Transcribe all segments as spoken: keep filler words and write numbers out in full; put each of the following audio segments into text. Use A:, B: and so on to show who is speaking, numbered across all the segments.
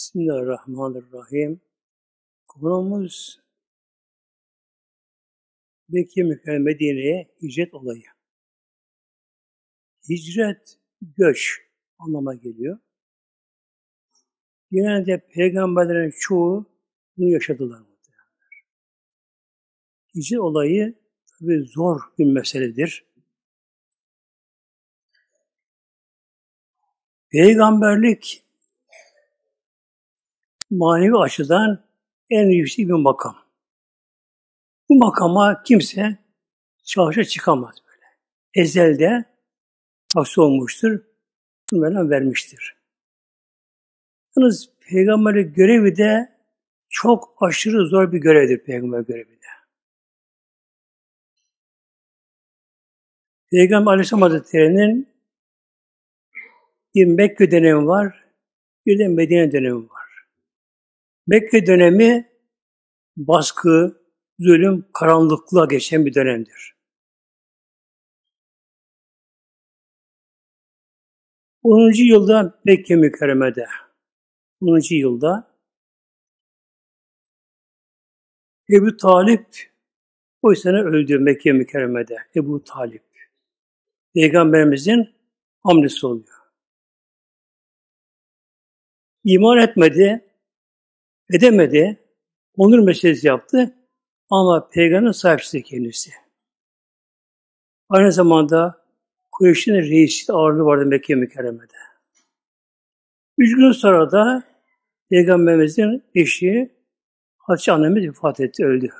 A: Bismillahirrahmanirrahim. Konumuz Mekke Mükerreme Medine'ye hicret olayı. Hicret, göç anlama geliyor. Genelde peygamberlerin çoğu bunu yaşadılar. Hicret olayı tabii zor bir meseledir. Peygamberlik manevi açıdan en yüksek bir makam. Bu makama kimse çalışa çıkamaz böyle. Ezelde tahsis olmuştur, bunlara vermiştir. Yalnız peygamberlik görevi de çok aşırı zor bir görevdir peygamber görevi de. Peygamber Aleyhisselam Hazretleri'nin bir Mekke dönemi var, bir de Medine dönemi var. Mekke dönemi baskı, zulüm, karanlıklığa geçen bir dönemdir. onuncu yılda Mekke Mükerreme'de, onuncu yılda Ebu Talip o sene öldü Mekke Mükerreme'de. Ebu Talip. Peygamberimizin amcası oluyor. İman etmedi, edemedi, onur meselesi yaptı ama Peygamber'in sahipsiz kendisi. Aynı zamanda Kureyş'in reisi ağırlığı vardı Mekke Mükerreme'de. Üç gün sonra da Peygamberimizin eşi Hatice annemiz vefat etti, öldü.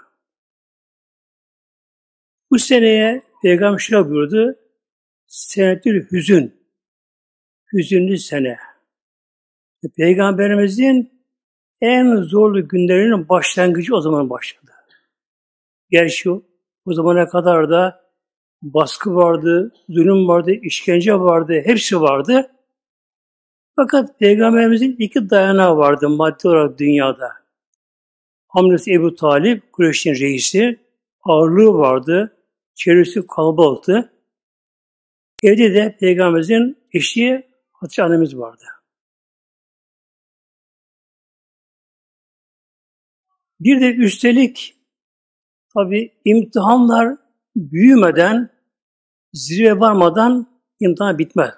A: Bu seneye Peygamber şöyle buyurdu, senetül hüzün, hüzünlü sene. Peygamberimizin en zorlu günlerinin başlangıcı o zaman başladı. Gerçi o, o zamana kadar da baskı vardı, zulüm vardı, işkence vardı, hepsi vardı. Fakat Peygamberimizin iki dayanağı vardı maddi olarak dünyada. Amcası Ebu Talip, Kureyş'in reisi, ağırlığı vardı, çevresi kalabalıktı. Evde de Peygamberimizin eşi Hatice annemiz vardı. Bir de üstelik tabi imtihanlar büyümeden, zirve varmadan imtihan bitmez.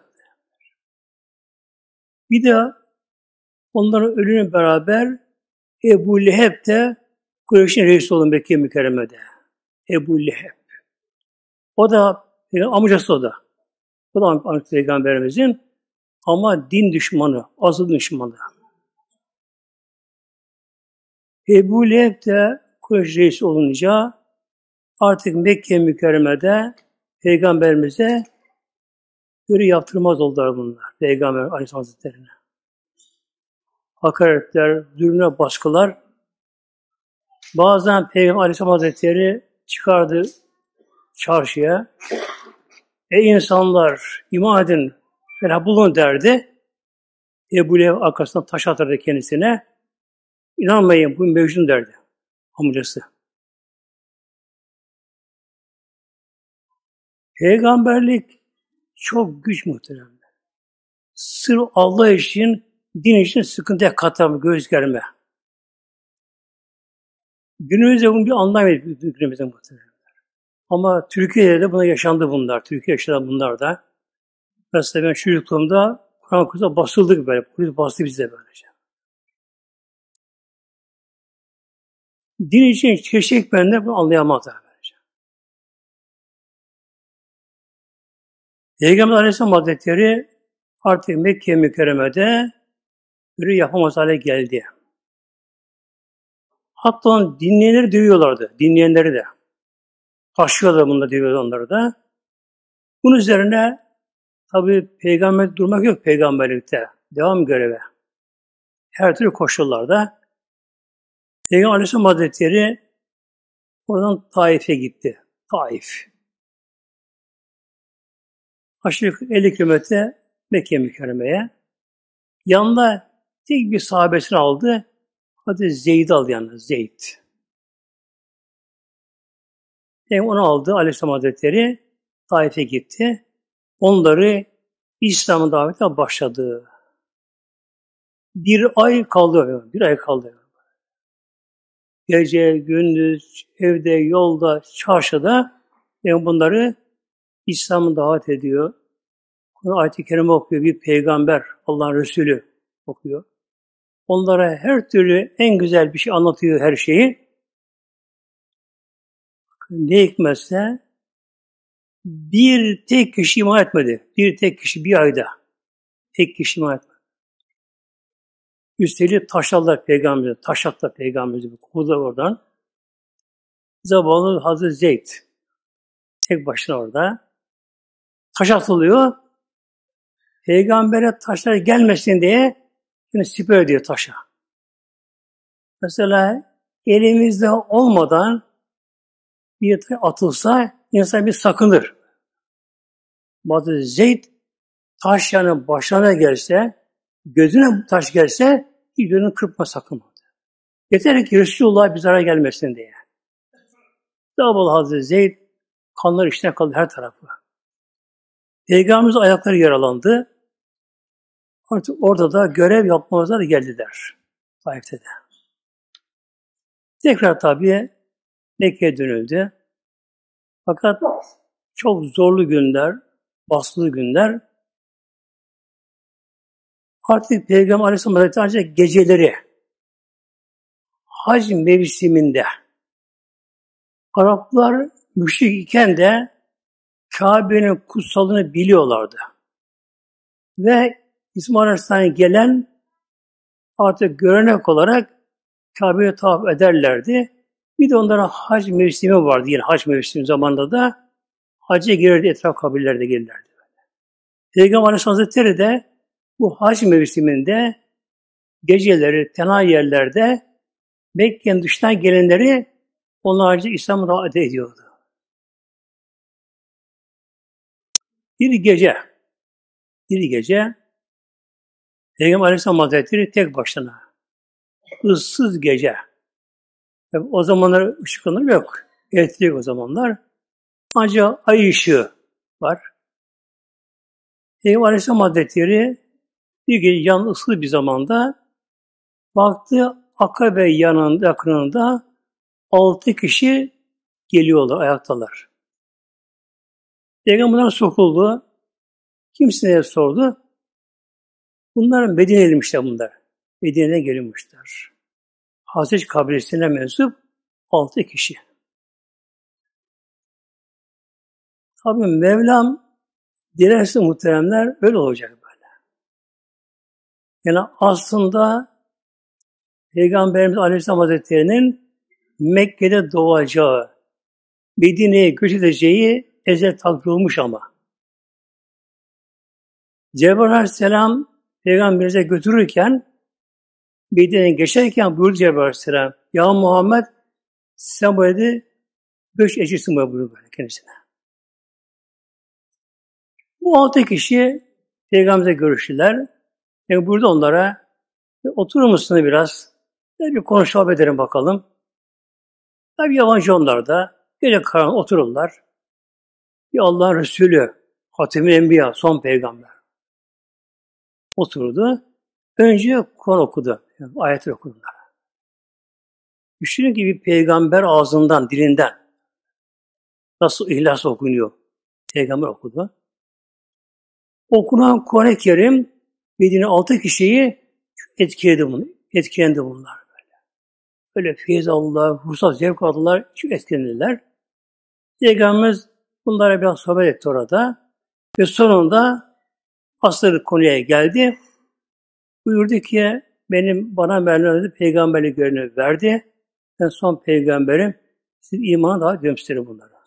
A: Bir de onların ölümüyle beraber Ebu Leheb de Kureyş'in reisi olan Mekke Mükerreme'de. Ebu Leheb. O da amcası o da. O da Peygamberimizin ama din düşmanı, asıl düşmanı. Ebu Leheb de Kureyş reisi olunca artık Mekke Mükerreme'de Peygamberimize göre yaptırmaz oldular bunlar. Peygamber Aleyhisselam Hazretleri'ne. Hakaretler, zulmüne baskılar. Bazen Peygamber Aleyhisselam Hazretleri çıkardı çarşıya. Ey insanlar, iman edin, felah bulun derdi. Ebu Leheb arkasından taş atardı kendisine. İnanmayın, bu Mecnun derdi amcası. Peygamberlik çok güç muhtemelen. Sırf Allah için, din için sıkıntıya katlanma, göğüs germe. Günümüzde bunu bir anlamayız günümüzde muhtemelen. Ama Türkiye'de de buna yaşandı bunlar. Türkiye yaşadı bunlar da. Mesela ben çocukluğumda Kur'an kursuna basıldık böyle. Polis bastı bize böylece. Din için çeşitlik bende bunu anlayamazlar böylece. Peygamber Aleyhisselam Hazretleri artık Mekke Mükerreme'de yürü yapamaz hale geldi. Hatta onu dinleyenleri dövüyorlardı. Dinleyenleri de. Taşıyorlar bunları, dövüyorlar onları da. Bunun üzerine tabi peygamber durmak yok peygamberlikte. Devam göreve. Her türlü koşullarda. Peygamber Aleyhisselam Hazretleri oradan Taif'e gitti. Taif. Aşağı yukarı elli kilometre Mekke Mükerreme'ye. Yanında tek bir sahabesini aldı. Hadi Zeyd'i aldı yanına. Zeyd. Yani onu aldı Aleyhisselam Hazretleri. Taif'e gitti. Onları İslam'ın davetine başladı. Bir ay kaldı. Bir ay kaldı. Gece, gündüz, evde, yolda, çarşıda yani bunları İslam'ı davet ediyor. Ayet-i Kerime okuyor. Bir peygamber, Allah'ın Resulü okuyor. Onlara her türlü en güzel bir şey anlatıyor her şeyi. Ne hikmetse bir tek kişi iman etmedi. Bir tek kişi bir ayda. Tek kişi iman etmedi. Üstelik taşladılar peygamberi. Taşlattılar peygamberi. Kovdular oradan. Zavallı Hazreti Zeyd. Tek başına orada. Taş atılıyor. Peygambere taşlar gelmesin diye yine siper ediyor taşa. Mesela elimizde olmadan bir taş atılsa insan bir sakınır. Bazı Zeyd taş yani başına gelse, gözüne taş gelse hiç gözünü kırpma sakınmadı. Yeter ki Resulullah bir zarar gelmesin diye. Zavallı Hazreti Zeyd kanlar içine kaldı her tarafı. Peygamberimiz ayakları yaralandı. Artık orada da görev yapmamıza da geldiler. Taif'te de. Tekrar tabii Mekke'ye dönüldü. Fakat çok zorlu günler, baskılı günler. Artık Peygamber Aleyhisselam Hazretleri ancak geceleri hac mevsiminde Araplar müşrik iken de Kabe'nin kutsalını biliyorlardı. Ve İsmail Aleyhisselam'a gelen artık görenek olarak Kabe'ye tavaf ederlerdi. Bir de onlara hac mevsimi vardı. Yine hac mevsimi zamanında da hacca girerdi, etraf kabirlerde gelirlerdi. Peygamber Aleyhisselam Hazretleri de bu hac mevsiminde geceleri, tenha yerlerde Mekke'nin dışından gelenleri onlarca İslam'a davet ediyordu. Bir gece, bir gece Peygamber Aleyhisselam Hazretleri tek başına, ıssız gece. Tabii o zamanlar ışıklar yok. Elektrik o zamanlar. Ancak ay ışığı var. Peygamber Aleyhisselam Hazretleri bir gece yan ıssız bir zamanda baktı Akabe yanında, yakınında altı kişi geliyorlar, ayaktalar. Peygamber'den sokuldu. Kimsine sordu. Bunlar Medine'liymişler bunlar. Medine'den gelmişler. Hazreti kabilesine mensup altı kişi. Tabi Mevlam dilerse muhteremler öyle olacak böyle. Yani aslında Peygamberimiz Aleyhisselam Hazretleri'nin Mekke'de doğacağı, Medine'ye göç edeceği ezel takdir olmuş ama. Cebrail Aleyhisselam Peygamberimize götürürken Medine'den geçerken buyurdu Cebrail Aleyhisselam, ya Muhammed sen bu dedi göç edeceksin buyurdu böyle kendisine. Bu altı kişi Peygamber'e görüştüler. Yani burada onlara oturur musunuz biraz? Bir konuşalım edelim bakalım. Tabi yabancı onlar da. Gece karanlık otururlar. Bir Allah'ın Resulü, Hatem-i Enbiya, son peygamber. Oturdu. Önce Kur'an okudu. Yani ayetler okudu onlara. Düşünün ki bir peygamber ağzından, dilinden nasıl İhlas okunuyor. Peygamber okudu. Okunan Kur'an-ı Kerim Medine altı kişiyi etkiledi bunu. Etkilendi bunlar böyle. Öyle feyiz aldılar, ruhsal zevk aldılar, çok etkilendiler. Peygamberimiz bunlara biraz sohbet etti orada. Ve sonunda asıl konuya geldi. Buyurdu ki benim bana verilen peygamberlik görevini verdi. Ben son peygamberim. Siz imana daha gösterin bunlara.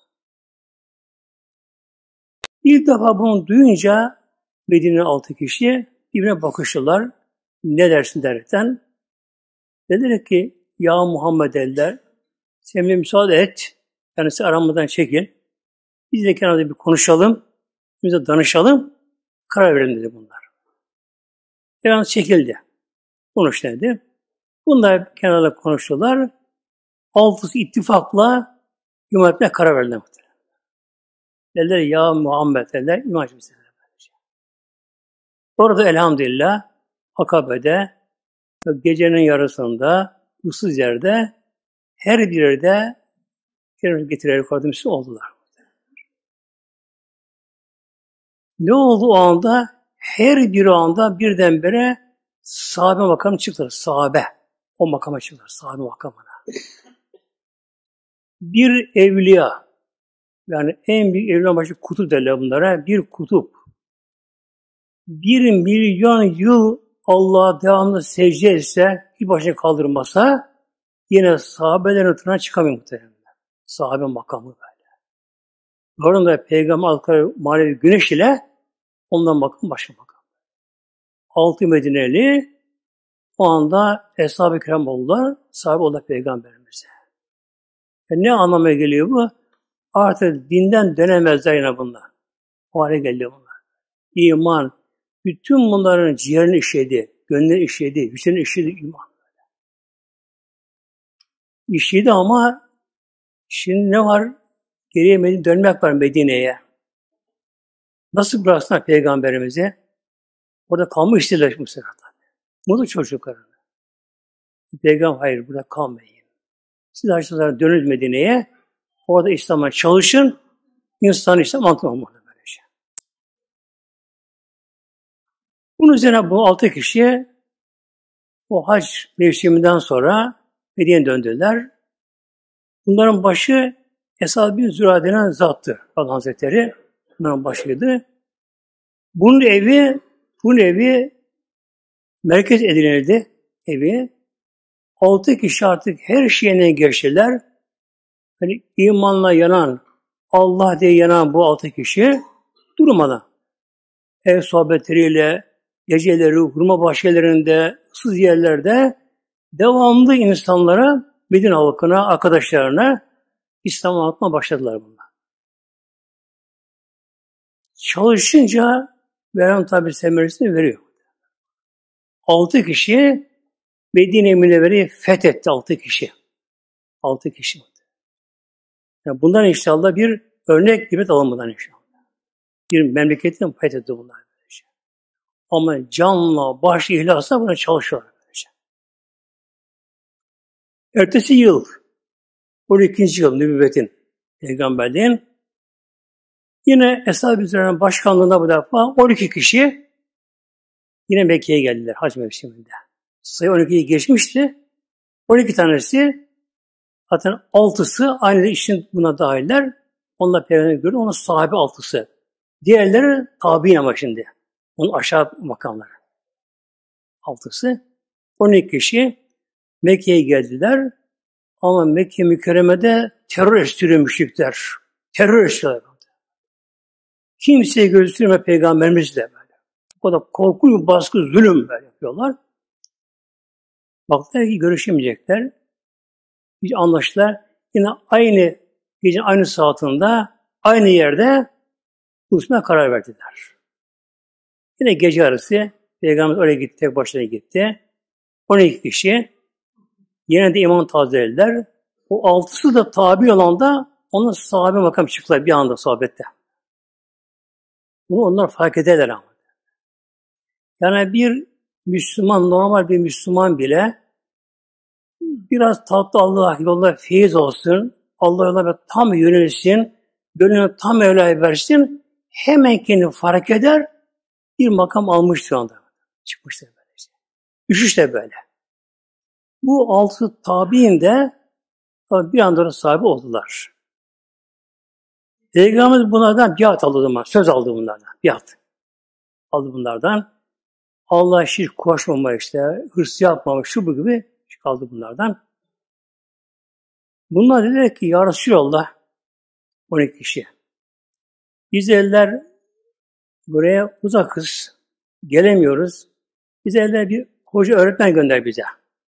A: İlk defa bunu duyunca Medine'nin altı kişi birbirine bakıştılar. Ne dersin derken dediler ki ya Muhammed dediler sen bir müsaade et. Yani sen aramızdan çekin. Biz de kenarda bir konuşalım. Biz de danışalım. Karar verelim dedi bunlar. Biraz çekildi. Konuş dedi. Bunlar kenarda konuştular. Altısı ittifakla iman etmeye karar verdiler. Dediler ya Muhammed dediler. İman etmişler. Orada elhamdülillah Akabe'de Gecenin yarısında ıssız yerde her bir yerde getirerek yardımcısı oldular. Ne oldu o anda? Her bir anda birdenbire sahabe makamı çıktılar. Sahabe. O makama çıktılar. Sahabe makamına. Bir evliya. Yani en büyük evliya başı kutup derler bunlara. Bir kutup. Bir milyon yıl Allah'a devamlı secde etse, bir başına kaldırmasa, yine sahabelerin tırnağı çıkamıyor muhtemelen. Sahabe makamı böyle. Doğru da Peygamber altı manevi güneş ile ondan makam başka makam. Altı Medineli o anda Eshab-ı Kiram oldular, sahabe oldular Peygamberimize. E ne anlamaya geliyor bu? Artık dinden dönemezler yine bunlar. O hale geliyor bunlar. İman, bütün bunların ciğerini işledi, gönlünü işledi, yüzünü işledi iman. İşledi ama şimdi ne var? Geriye Medine dönmek var Medine'ye. Nasıl bıraksınlar Peygamberimizi? Orada kalmış istiyorlar bu sefer. Mutlu çocuklarını. Peygamber hayır burada kalmayın. Siz açıkçası dönün Medine'ye. Orada İslam'a çalışın. İnsan İslam anlatmamalı böylece. Bunun üzerine bu altı kişiye o hac mevsiminden sonra Medine'ye döndüler. Bunların başı Esad bin Züra denen zattı. Allah Hazretleri bunların başıydı. Bunun evi bunun evi merkez edinildi. Evi. Altı kişi artık her şeyine geçtiler. Yani imanla yanan, Allah diye yanan bu altı kişi durmadan ev sohbetleriyle, geceleri, hurma bahçelerinde, ıssız yerlerde devamlı insanlara, Medine halkına, arkadaşlarına İslam'ı anlatmaya başladılar bunlar. Çalışınca veren tabi semeresini veriyor. Altı kişi Medine-i Münevvere'yi fethetti altı kişi. Altı kişi. Yani bundan inşallah bir örnek ibret alınmadan inşallah. Bir memleketin fethetti bunlar. Böylece. Ama canla, baş ihlasla buna çalışıyorlar. Böylece. Ertesi yıl, on ikinci yıl nübüvvetin, peygamberliğin, yine Eshab-ı Üzer'in başkanlığında bu defa on iki kişi yine Mekke'ye geldiler hac mevsiminde. Sayı on ikiyi geçmişti. on iki tanesi, zaten altısı aynı işin buna dahiller. Onlar Peygamber'e göre onun sahibi altısı. Diğerleri tabi'in ama şimdi. Onun aşağı makamları. Altısı. on iki kişi Mekke'ye geldiler. Ama Mekke mükerremede terör estiriyor müşrikler. Terör estiriyorlar. Kimseye gösterme Peygamberimizle böyle. O kadar korku, baskı, zulüm böyle yapıyorlar. Baktılar ki görüşemeyecekler. Hiç anlaştılar. Yine aynı gece aynı saatinde aynı yerde buluşmaya karar verdiler. Yine gece arası Peygamber oraya gitti, tek başına gitti. on iki kişi yine de iman tazelediler. O altısı da tabi olan da onun sahabe makam çıktılar bir anda sohbette. Bunu onlar fark ederler ama. Yani bir Müslüman, normal bir Müslüman bile biraz tatlı Allah yolunda feyiz olsun, Allah yoluna tam yönelsin, gönlüne tam Mevla'ya versin, hemen kendini fark eder, bir makam almış şu anda. Çıkmıştır böylece. Düşüş de böyle. Bu altı tabi'in de bir anda sahibi oldular. Peygamberimiz bunlardan biat aldı zaman, söz aldı bunlardan, biat aldı bunlardan. Allah'a şirk koşmama işte, hırs yapmama, şu bu gibi kaldı bunlardan. Bunlar dediler ki, Ya Resulallah, on iki kişi. Biz eller buraya uzakız, gelemiyoruz. Biz eller bir hoca öğretmen gönder bize.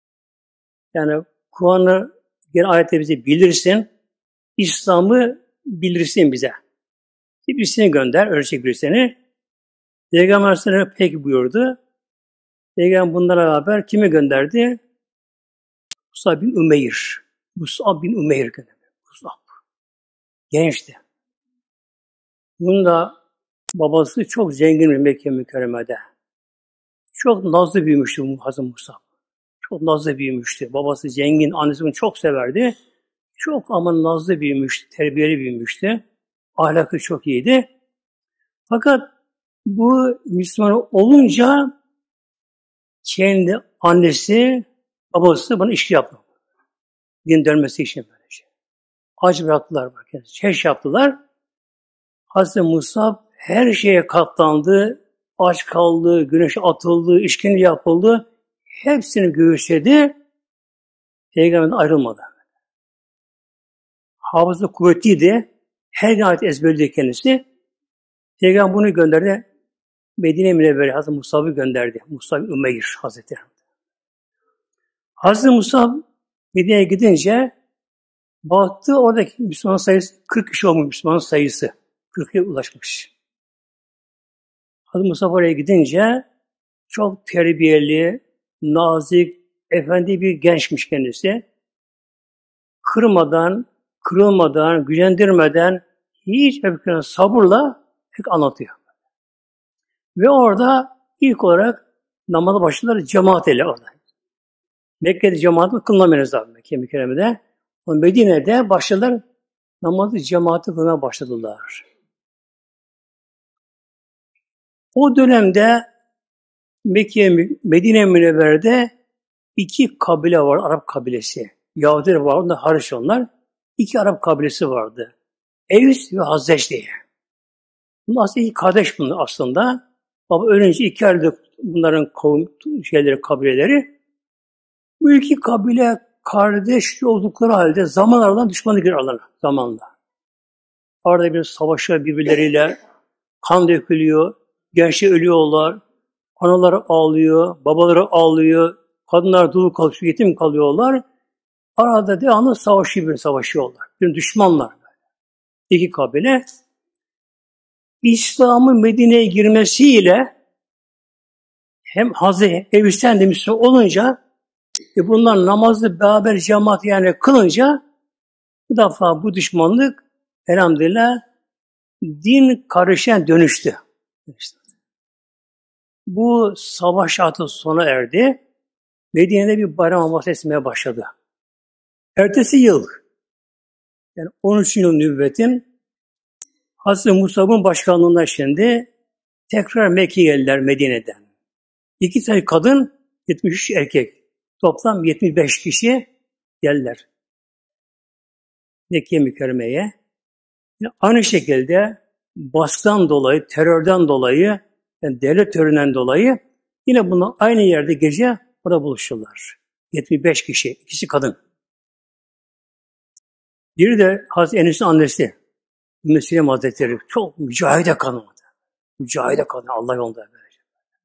A: Yani Kur'an'ı, gene ayette bize bilirsin, İslam'ı bilirsin bize. Birisini gönder, öğretecek birisini. Peygamber Aleyhisselam peki buyurdu. Peygamber bunlara beraber kimi gönderdi? Musab bin Ümeyr. Musab bin Ümeyr gönderdi. Musab. Gençti. Bunun da babası çok zengin bir Mekke mükerremede. Çok nazlı büyümüştü bu Hazreti Musab. Çok nazlı büyümüştü. Babası zengin, annesi bunu çok severdi. Çok ama nazlı büyümüştü, terbiyeli büyümüştü. Ahlakı çok iyiydi. Fakat bu Müslüman olunca kendi annesi, babası bana işki yaptı. Din dönmesi için böylece. Aç bıraktılar. Çeş yaptılar. Hazreti Musab her şeye katlandı. Aç kaldı, güneşe atıldı, işkence yapıldı. Hepsini göğüsledi. Peygamberden ayrılmadı. Hafızı kuvvetliydi. Her gün ayet ezberledi kendisi. Peygamber bunu gönderdi. Medine Münevvere Hazreti Musab'ı gönderdi. Musab Ümeyr Hazretleri. Hazreti Musab Medine'ye gidince baktı oradaki Müslüman sayısı kırk kişi olmuş Müslüman sayısı. kırk'a ulaşmış. Hazreti Musab oraya gidince çok terbiyeli, nazik, efendi bir gençmiş kendisi. Kırmadan, kırılmadan, gücendirmeden hiç öfkeden sabırla hep anlatıyor. Ve orada ilk olarak namaza başladılar cemaat ile orada. Mekke'de cemaat kılınamıyoruz abi Mekke mükerremede. Medine'de başladılar namazı cemaati kılmaya başladılar. O dönemde Mekke, Medine Münevvere'de iki kabile var, Arap kabilesi. Yahudiler vardı, hariç onlar. İki Arap kabilesi vardı. Evs ve Hazreç diye. Bunlar aslında iki kardeş bunlar aslında. Baba ölünce iki ayrıldı bunların kavim şeyleri, kabileleri. Bu iki kabile kardeş oldukları halde zaman aradan düşmanlık girer aralarına zamanla. Arada bir savaşıyor birbirleriyle, kan dökülüyor, gençler ölüyorlar, anaları ağlıyor, babaları ağlıyor, kadınlar dul kalıyor, yetim kalıyorlar. Arada devamlı savaşıyor, bir savaşıyorlar. Bir düşmanlar. İki kabile. İslam'ın Medine'ye girmesiyle hem Hazreti Evs'ten de Müslüman olunca e bunlar namazı beraber cemaat yani kılınca bu defa bu düşmanlık elhamdülillah din karışan dönüştü. Bu savaş şartı sona erdi. Medine'de bir bayram havası esmeye başladı. Ertesi yıl yani on üçüncü yıl nübüvvetin Hazreti Musab'ın başkanlığında şimdi tekrar Mekke'ye geldiler Medine'den. İki tane kadın, yetmiş üç erkek. Toplam yetmiş beş kişi geldiler Mekke mükerremeye. Yani aynı şekilde baskıdan dolayı, terörden dolayı, yani devlet teröründen dolayı yine bunlar aynı yerde gece orada buluştular. yetmiş beş kişi, ikisi kadın. Biri de Hazreti Enes'in annesi, Ümmü Süleyman Hazretleri. Çok mücahide kadın. Mücahide kadın Allah yolunda böylece.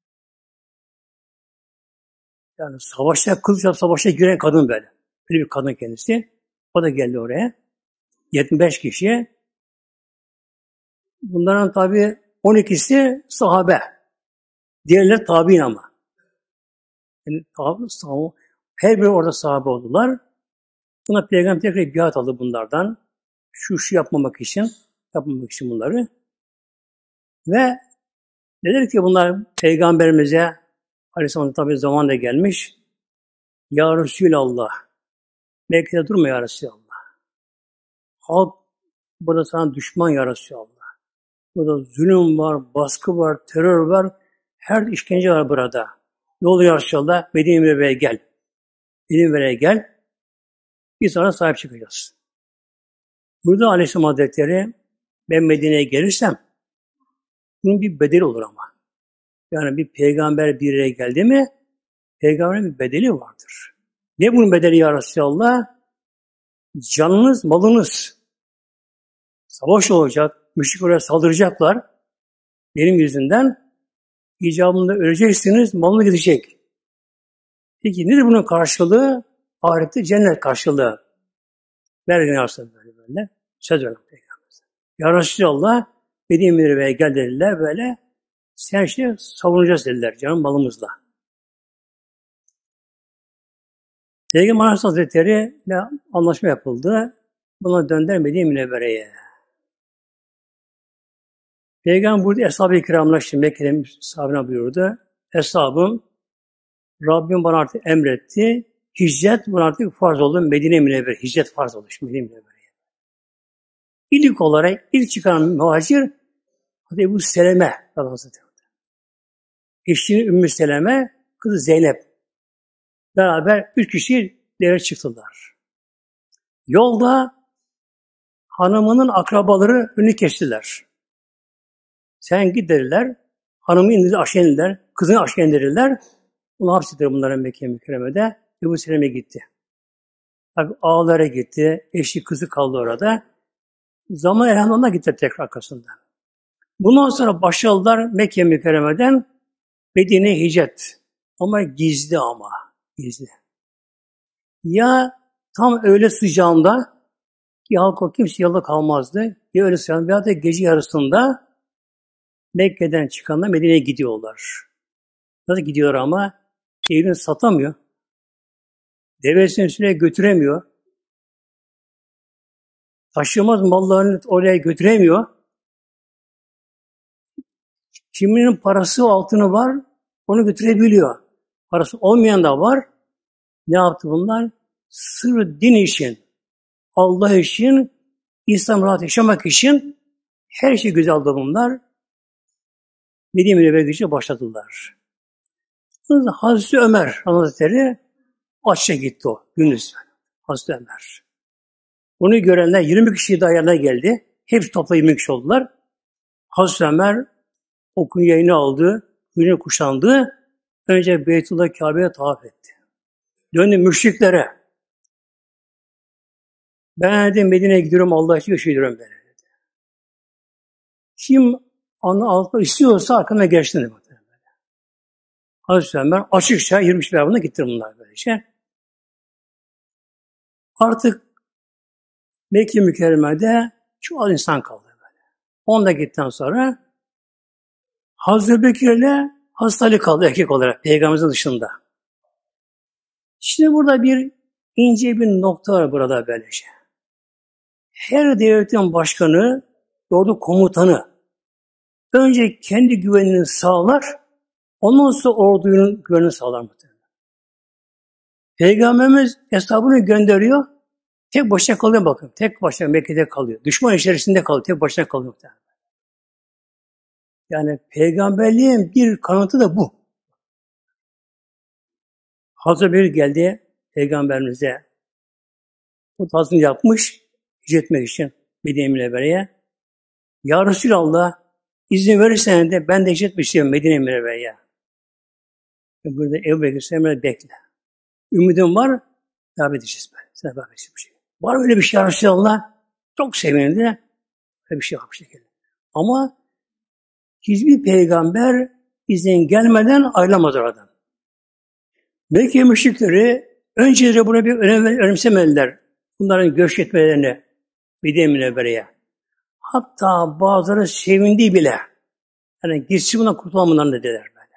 A: Yani savaşta, kılıçla savaşa giren kadın böyle. Böyle bir kadın kendisi. O da geldi oraya. yetmiş beş kişi. Bunların tabi on ikisi sahabe. Diğerleri tabi'in ama. Yani tabi, her biri orada sahabe oldular. Buna Peygamber tekrar biat aldı bunlardan. Şu şu yapmamak için, yapmamak için bunları. Ve dediler ki bunlar Peygamberimize Aleyhisselam tabi zaman da gelmiş. Ya Resulallah, Mekke'de durma ya Resulallah. Halk burada sana düşman ya Resulallah. Burada zulüm var, baskı var, terör var, her işkence var burada. Ne oluyor ya Resulallah? Medine Münevvere'ye gel. Medine Münevvere'ye gel. Biz sana sahip çıkacağız. Burada Aleyhisselam Hazretleri ben Medine'ye gelirsem bunun bir bedeli olur ama. Yani bir peygamber bir yere geldi mi peygamberin bir bedeli vardır. Ne bunun bedeli ya Resulallah? Canınız, malınız. Savaş olacak, müşrik oraya saldıracaklar. Benim yüzünden icabında öleceksiniz, malına gidecek. Peki nedir bunun karşılığı? Ahirette cennet karşılığı. Vergin yarısı böyle böyle. Söz verin Peygamber'e. Ya Resulallah, Medine Münevvere'ye gel dediler böyle. Sen işte savunacağız dediler canım malımızla. Peygamber Hazretleri ile anlaşma yapıldı. Buna döndüler Medine Münevvere'ye. Peygamber burada Eshab-ı Kiram'la şimdi Mekke'de sahabına buyurdu. Eshabım Rabbim bana artık emretti. Hicret bana artık farz oldu. Medine-i Münevvere. Hicret farz oldu. Medine-i Münevvere'ye. İlk olarak ilk çıkan muhacir Hazreti Ebu Seleme. Eşini Ümmü Seleme, kızı Zeynep. Beraber üç kişi devre çıktılar. Yolda hanımının akrabaları önünü kestiler. Sen git dediler. Hanımı indirdiler, aşağı indirdiler. Kızını aşağı indirdiler. Onu hapsettiler bunların Mekke mükerremede. Ebu Seleme gitti. Tabi ağlara gitti. Eşi kızı kaldı orada. Zaman elhamdülillah gitti tekrar arkasından. Bundan sonra başladılar Mekke mükerremeden Medine'ye hicret. Ama gizli ama. Gizli. Ya tam öğle sıcağında ki halk o kimse yolda kalmazdı. Ya öğle sıcağında veya da gece yarısında Mekke'den çıkanlar Medine'ye gidiyorlar. Nasıl gidiyor ama evini satamıyor. Devesini üstüne götüremiyor. Taşımaz mallarını oraya götüremiyor. Kiminin parası altını var, onu götürebiliyor. Parası olmayan da var. Ne yaptı bunlar? Sırf din için, Allah için, İslam rahat yaşamak için her şey güzel aldı bunlar. Medine-i Münevvere'ye başladılar. Hazreti Ömer Hazretleri açça gitti o gündüz. Hazreti Ömer. Bunu görenler yirmi kişi daha yanına geldi. Hepsi topla yirmi kişi oldular. Hazreti Ömer o künyeni aldı, künyeni kuşandı. Önce Beytullah Kabe'ye tavaf etti. Döndü müşriklere. Ben de Medine'ye gidiyorum, Allah için yaşıyorum ben. Dedi. Kim onu almak istiyorsa arkamda geçti dedi. Hazreti Ömer açıkça yirmi kişi beraberinde gitti bunlar böylece. Artık Mekke mükerremede çok az insan kaldı böyle. Onda gittikten sonra Hazreti Bekir'le Hazreti Ali kaldı erkek olarak Peygamberimizin dışında. Şimdi burada bir ince bir nokta var burada böylece. Her devletin başkanı, ordu komutanı önce kendi güvenini sağlar, ondan sonra ordunun güvenini sağlar muhtemelen. Peygamberimiz hesabını gönderiyor, tek başına kalıyor bakın. Tek başına Mekke'de kalıyor. Düşman içerisinde kalıyor, tek başına kalıyor muhtemelen. Yani peygamberliğin bir kanıtı da bu. Hazreti bir geldi peygamberimize. Bu tazını yapmış, hicret etmek için Medine-i Münevvere'ye. Ya Resulallah, izin verirsen de ben de hicret etmek istiyorum Medine-i Münevvere'ye. Burada Ebu Bekir Semre bekle. Ümidim var, devam edeceğiz ben. Sana devam edeceğiz bir şey. Var mı öyle bir şey ya Resulallah? Çok sevindi. Öyle bir şey var bu şekilde. Ama hiçbir peygamber izin gelmeden ayrılamaz oradan. Mekke müşrikleri önceleri buna bir önem, önemsemediler. Bunların göç etmelerini Medine-i Münevvere'ye. Hatta bazıları sevindi bile. Yani gitsin buna kurtulamından dediler böyle.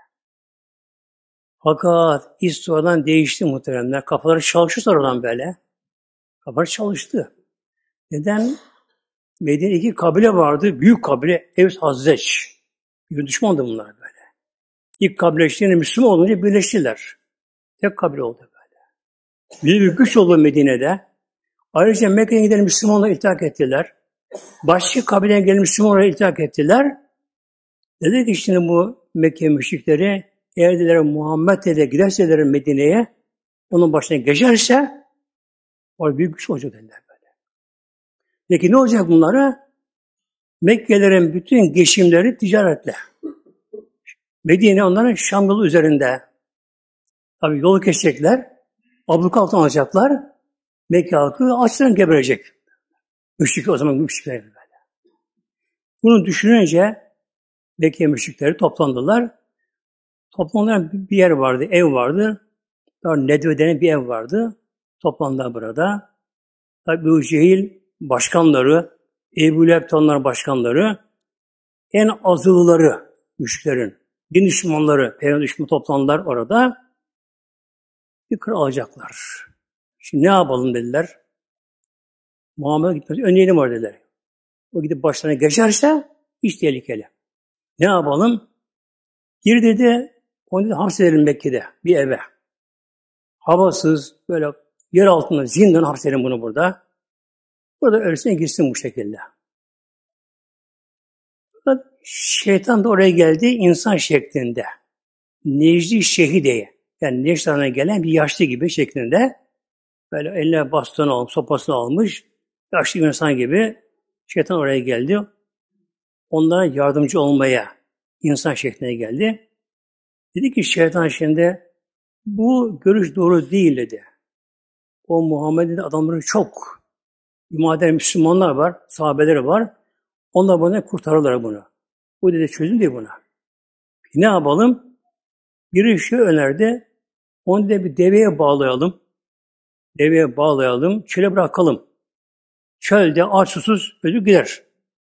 A: Fakat iş sonradan değişti muhteremler. Kafaları çalıştı sonradan böyle. Kafaları çalıştı. Neden? Medine'de iki kabile vardı. Büyük kabile Evs Hazreç. Bir düşmandı bunlar böyle. İlk kabileştiğinde Müslüman olunca birleştiler. Tek kabile oldu böyle. Bir, bir güç oldu Medine'de. Ayrıca Mekke'ye giden Müslümanlara iltihak ettiler. Başka kabileden gelen Müslümanlara iltihak ettiler. Dedi ki şimdi bu Mekke müşrikleri eğer dediler Muhammed ile giderseler Medine'ye onun başına geçerse o büyük güç olacak dediler böyle. Peki ne olacak bunlara? Mekkelerin bütün geçimleri ticaretle. Medine onların Şam yolu üzerinde. Tabi yolu kesecekler. Abluka altına alacaklar. Mekke halkı açlıktan geberecek. Müşrik o zaman müşrikler böyle. Bunu düşününce Mekke müşrikleri toplandılar. Toplandılar bir yer vardı, ev vardı. Nedve denen bir ev vardı. Toplandılar burada. Tabi Ebu Cehil başkanları, Ebu Leheb onlar başkanları, en azılıları müşriklerin, din düşmanları, peygamber düşmanı toplandılar orada. Bir kır alacaklar. Şimdi ne yapalım dediler. Muhammed'e gitmesi önleyelim orada dediler. O gidip başlarına geçerse hiç tehlikeli. Ne yapalım? Gir dedi, onu dedi hapsedelim Mekke'de bir eve. havasız, böyle yer altında zindan hapsedelim bunu burada. Burada ölsün gitsin bu şekilde. Fakat şeytan da oraya geldi insan şeklinde. Necdi Şehide'ye, yani Necda'na gelen bir yaşlı gibi şeklinde, böyle eline bastonu almış, sopasını almış, yaşlı bir insan gibi şeytan oraya geldi. Onlara yardımcı olmaya insan şekline geldi. Dedi ki şeytan şimdi bu görüş doğru değil dedi. O Muhammed'in adamları çok. İmaden Müslümanlar var, sahabeleri var. Onlar bana kurtarırlar bunu. Bu dedi çözüm değil buna. Ne yapalım? Biri şey önerdi. Onu da bir deveye bağlayalım. Deveye bağlayalım. Çöle bırakalım. Çölde aç susuz ölüp gider.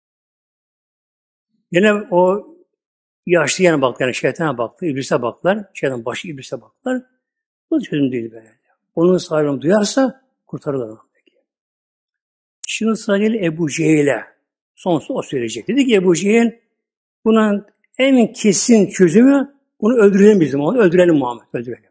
A: Yine o yaşlı yana baktı. Yani şeytana baktı. İblise baktılar. Şeytan başı iblise baktılar. Bu çözüm değil böyle. Onun sahibini duyarsa kurtarırlar onu. Şimdi sıra geldi Ebu Cehil'e. Sonsuza o söyleyecek. Dedi ki Ebu Cehil, bunun en kesin çözümü, bunu öldürelim bizim. Onu öldürelim Muhammed. Öldürelim.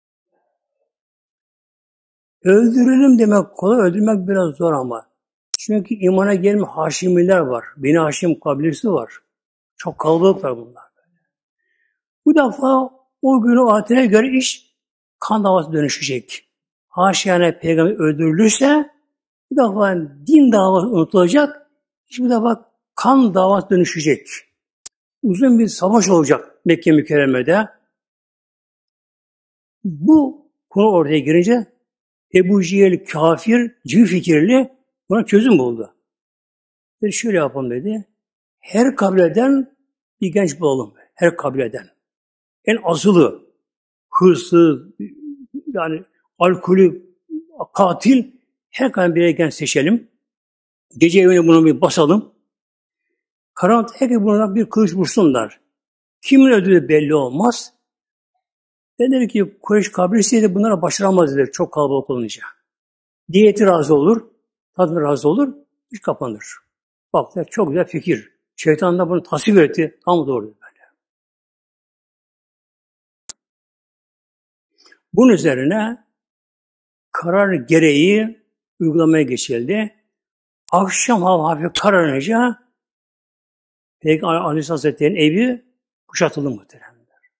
A: Öldürelim demek kolay, öldürmek biraz zor ama. Çünkü imana gelme Haşimiler var. Beni Haşim kabilesi var. Çok kalabalık var bunlar. Bu defa o günü adetine göre iş kan davası dönüşecek. Haşiyane peygamber öldürülürse bu defa din davası unutulacak. Şimdi defa kan davası dönüşecek. Uzun bir savaş olacak Mekke mükerremede. Bu konu ortaya girince Ebu Cehil kafir, cin fikirli buna çözüm buldu. Dedi şöyle yapalım dedi. Her kabileden bir genç bulalım. Her kabileden. En azılı, hırsız, yani alkolü, katil, her kabileden bir genç seçelim. Gece evine bunu bir basalım. Karanlıkta herkes buna bir kılıç vursunlar. Kimin öldüğü belli olmaz. Dediler ki Kureyş kabilesi bunlara başaramaz dediler çok kalabalık olunca. Diyeti razı olur, tadı razı olur, iş kapanır. Bak çok güzel fikir. Şeytan da bunu tasvip etti. Tam doğru böyle. Bunun üzerine karar gereği uygulamaya geçildi. Akşam hava hafif kararınca Peygamber Aleyhisselatü Hazretleri'nin evi kuşatıldı muhteremler.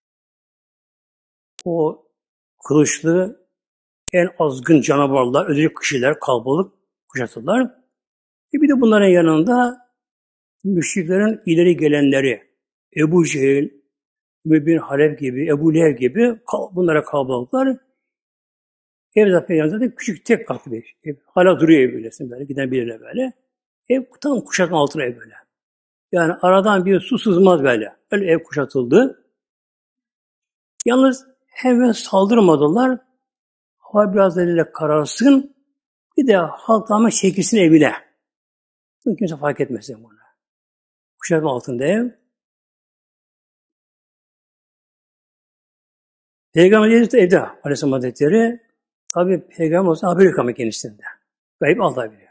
A: O kılıçlı en azgın canavarlar, ölecek kişiler, kalabalık kuşatıldılar. E bir de bunların yanında müşriklerin ileri gelenleri, Ebu Cehil, Übey bin Halef gibi, Ebu Leheb gibi bunlara kalabalıklar. Ev zaten yanında küçük tek katlı bir ev. Hala duruyor ev böylesin böyle, giden biriyle böyle. Ev tam kuşatma altına ev böyle. Yani aradan bir su sızmaz böyle. Öyle ev kuşatıldı. Yalnız hemen saldırmadılar. Hava biraz eliyle kararsın. Bir de halk tamamen çekilsin evine. Kimse fark etmesin bunu. Kuşatma altında ev. Peygamber Hazretleri evde Aleyhisselam Hazretleri tabi Peygamber olsa haberi kalmak kendisinde. Gayb Allah biliyor.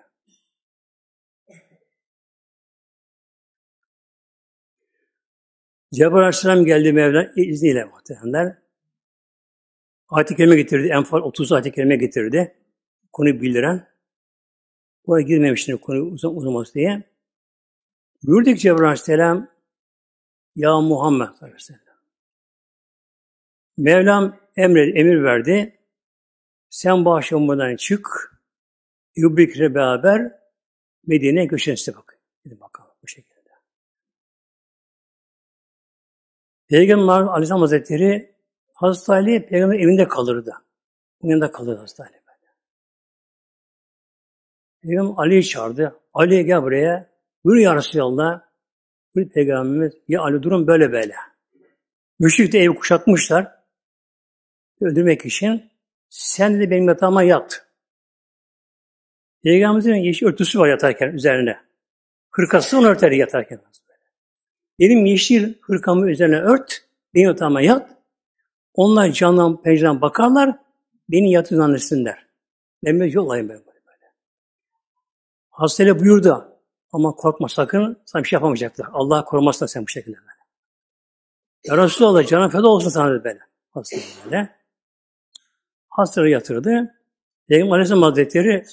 A: Cebrail Aleyhisselam geldi Mevla izniyle muhtemelenler. Ayet-i Kerime getirdi. Enfal otuz ayet-i Kerime getirdi. Konuyu bildiren. Buraya girmemiştir konu uzun uzaması diye. Buyurdu ki Cebrail Aleyhisselam Ya Muhammed Aleyhisselam. Mevlam emir, emir verdi. Sen bu akşam buradan çık. Ebu Bekir'le beraber Medine'ye göçün size bak. Gidin bakalım bu şekilde. Peygamber Aleyhisselam Hazretleri Hazreti Ali Peygamber evinde kalırdı. Onun yanında kalırdı Hazreti Ali. Peygamber Ali'yi çağırdı. Ali gel buraya. Buyur ya Resulallah. Buyur Peygamberimiz. Ya Ali durum böyle böyle. Müşrik de evi kuşatmışlar. Öldürmek için. Sen de benim yatağıma yat. Peygamberimizin yeşil örtüsü var yatarken üzerine. Hırkası onu örter yatarken. Benim yeşil hırkamı üzerine ört. Benim yatağıma yat. Onlar camdan pencereden bakarlar. Beni yatı zannetsinler. Ben böyle yollayayım böyle böyle. Hastayla buyurdu. Ama korkma sakın. Sana bir şey yapamayacaklar. Allah korumasın sen bu şekilde böyle. Ya Resulallah canım feda olsun sana böyle. Hastayla böyle. Hastaya yatırdı. Peygamber Aleyhisselam Hazretleri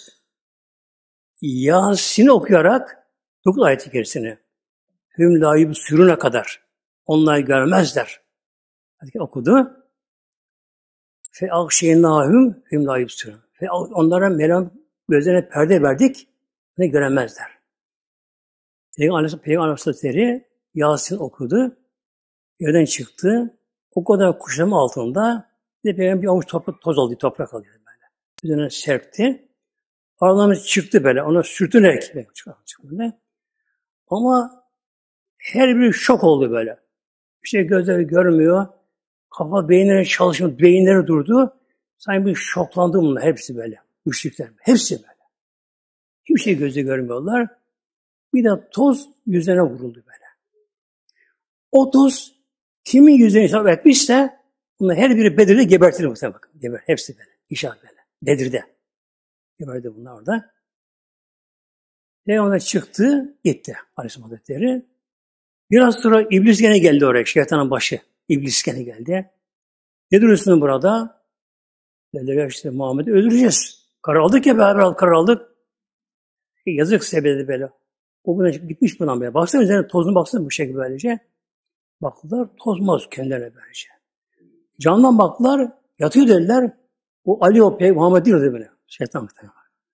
A: Yasin'i okuyarak dokuz ayet-i kerisini hüm la yubsirune kadar onlar görmezler. Okudu. Fe akşeynâhum hüm la yubsirune. Ve onlara Mevlam gözlerine perde verdik ve göremezler. Peygamber Aleyhisselatü Yasin okudu. Yerden çıktı. O kadar kuşlama altında bir de Peygamber bir avuç toprak, toz oldu, toprak alıyor böyle. Üzerine serpti. Aradan çıktı böyle. Ona sürtünerek çıktı. Ama her biri şok oldu böyle. İşte gözleri görmüyor. Kafa beyinleri çalışmıyor. Beyinleri durdu. Sanki bir şoklandı bunlar hepsi böyle. Müşrikler. Hepsi böyle. Hiçbir şey gözle görmüyorlar. Bir de toz yüzlerine vuruldu böyle. O toz kimin yüzüne isabet etmişse bunlar her biri Bedir'de gebertilir muhtemelen. Bakın. Geber. Hepsi böyle. İşaret böyle. Bedir'de. Geberdi bunlar orada. Peygamber çıktı. Gitti. Aleyhisselam Hazretleri. Biraz sonra İblis gene geldi oraya. Şeytanın başı. İblis gene geldi. Ne duruyorsun burada? Dediler işte Muhammed'i öldüreceğiz. Karar aldık ya beraber karar aldık. E, yazık sebedi böyle. O buna gitmiş bundan böyle. Baksana üzerine tozunu baksana bu şekilde böylece. Baktılar tozmaz kendilerine böylece. Camdan baktılar yatıyor dediler. O Ali o Peygamber Muhammed değil dedi böyle. Şeytan muhtemelen.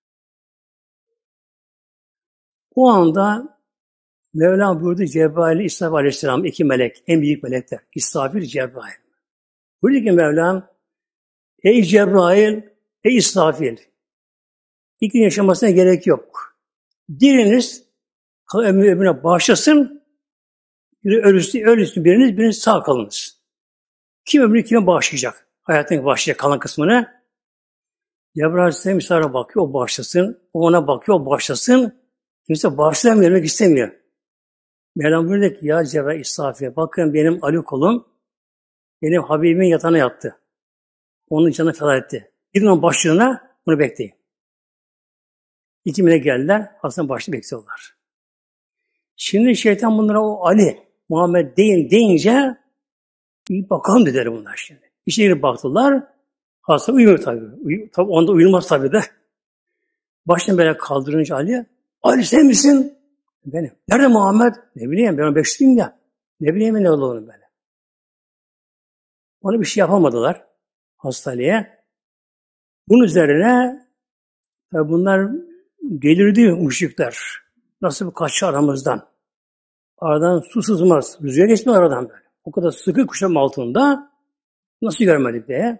A: O anda Mevlam buyurdu Cebrail, İsrafil Aleyhisselam iki melek, en büyük melekler. İsrafil, Cebrail. Buyurdu ki Mevlam, ey Cebrail, ey İsrafil, İkinin yaşamasına gerek yok. Biriniz ömrü ömrüne bağışlasın, biri ölüsü, ölüsü biriniz, biriniz sağ kalınız. Kim ömrünü kime bağışlayacak? Hayatını bağışlayacak kalan kısmını. Cebrail Aleyhisselam İsrafil'e bakıyor, o bağışlasın. O ona bakıyor, o bağışlasın. Kimse bağışlayan vermek istemiyor. Mevlam buyurdu ki ya Cebrail İsrafil'e bakın benim Ali kulum benim Habibimin yatağına yattı. Onun canını feda etti. Gidin onun başlığına bunu bekleyin. İki melek geldiler. Hasan'ın başlığı bekliyorlar. Şimdi şeytan bunlara o Ali, Muhammed deyin deyince bir bakalım dediler bunlar şimdi. İçeri baktılar. Hasan uyumuyor tabii. Uy tabii onda uyulmaz tabii de. Başını böyle kaldırınca Ali, Ali sen misin? Benim. Nerede Muhammed? Ne bileyim ben beşliyim ya. Ne bileyim ne olduğunu böyle. Ona bir şey yapamadılar hastaneye. Bunun üzerine tabii bunlar gelirdi müşrikler. Nasıl bir kaçı aramızdan. Aradan su sızmaz. Rüzgar geçmiyor aradan böyle. O kadar sıkı kuşam altında nasıl görmedik diye.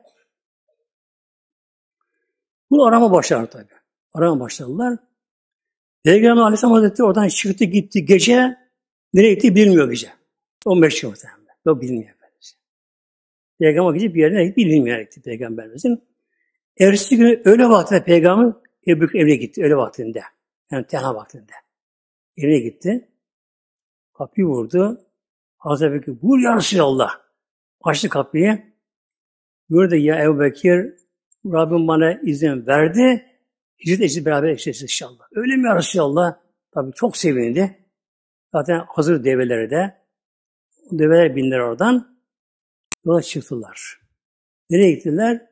A: Bunu arama başlar tabii. Arama başladılar. Peygamber Aleyhisselam Hazretleri oradan çıktı gitti gece. Nereye gitti bilmiyor gece. on beş yıl muhtemelen. Yok bilmiyor. Peygamber gidip bir yerine gitti bilmiyor gitti Peygamberimizin. Ertesi günü öğle vaktinde Peygamber Ebu Bekir evine gitti. Öğle vaktinde. Yani tenha vaktinde. Evine gitti. Kapıyı vurdu. Hazreti Ebu Bekir buyur ya Resulallah. Açtı kapıyı. Buyurdu ya Ebu Bekir Rabbim bana izin verdi. Hicret eşi beraber eşleşiriz inşallah. Öyle mi ya Resulallah? Tabii çok sevindi. Zaten hazır develeri de. O develer bindiler oradan. Yola çıktılar. Nereye gittiler?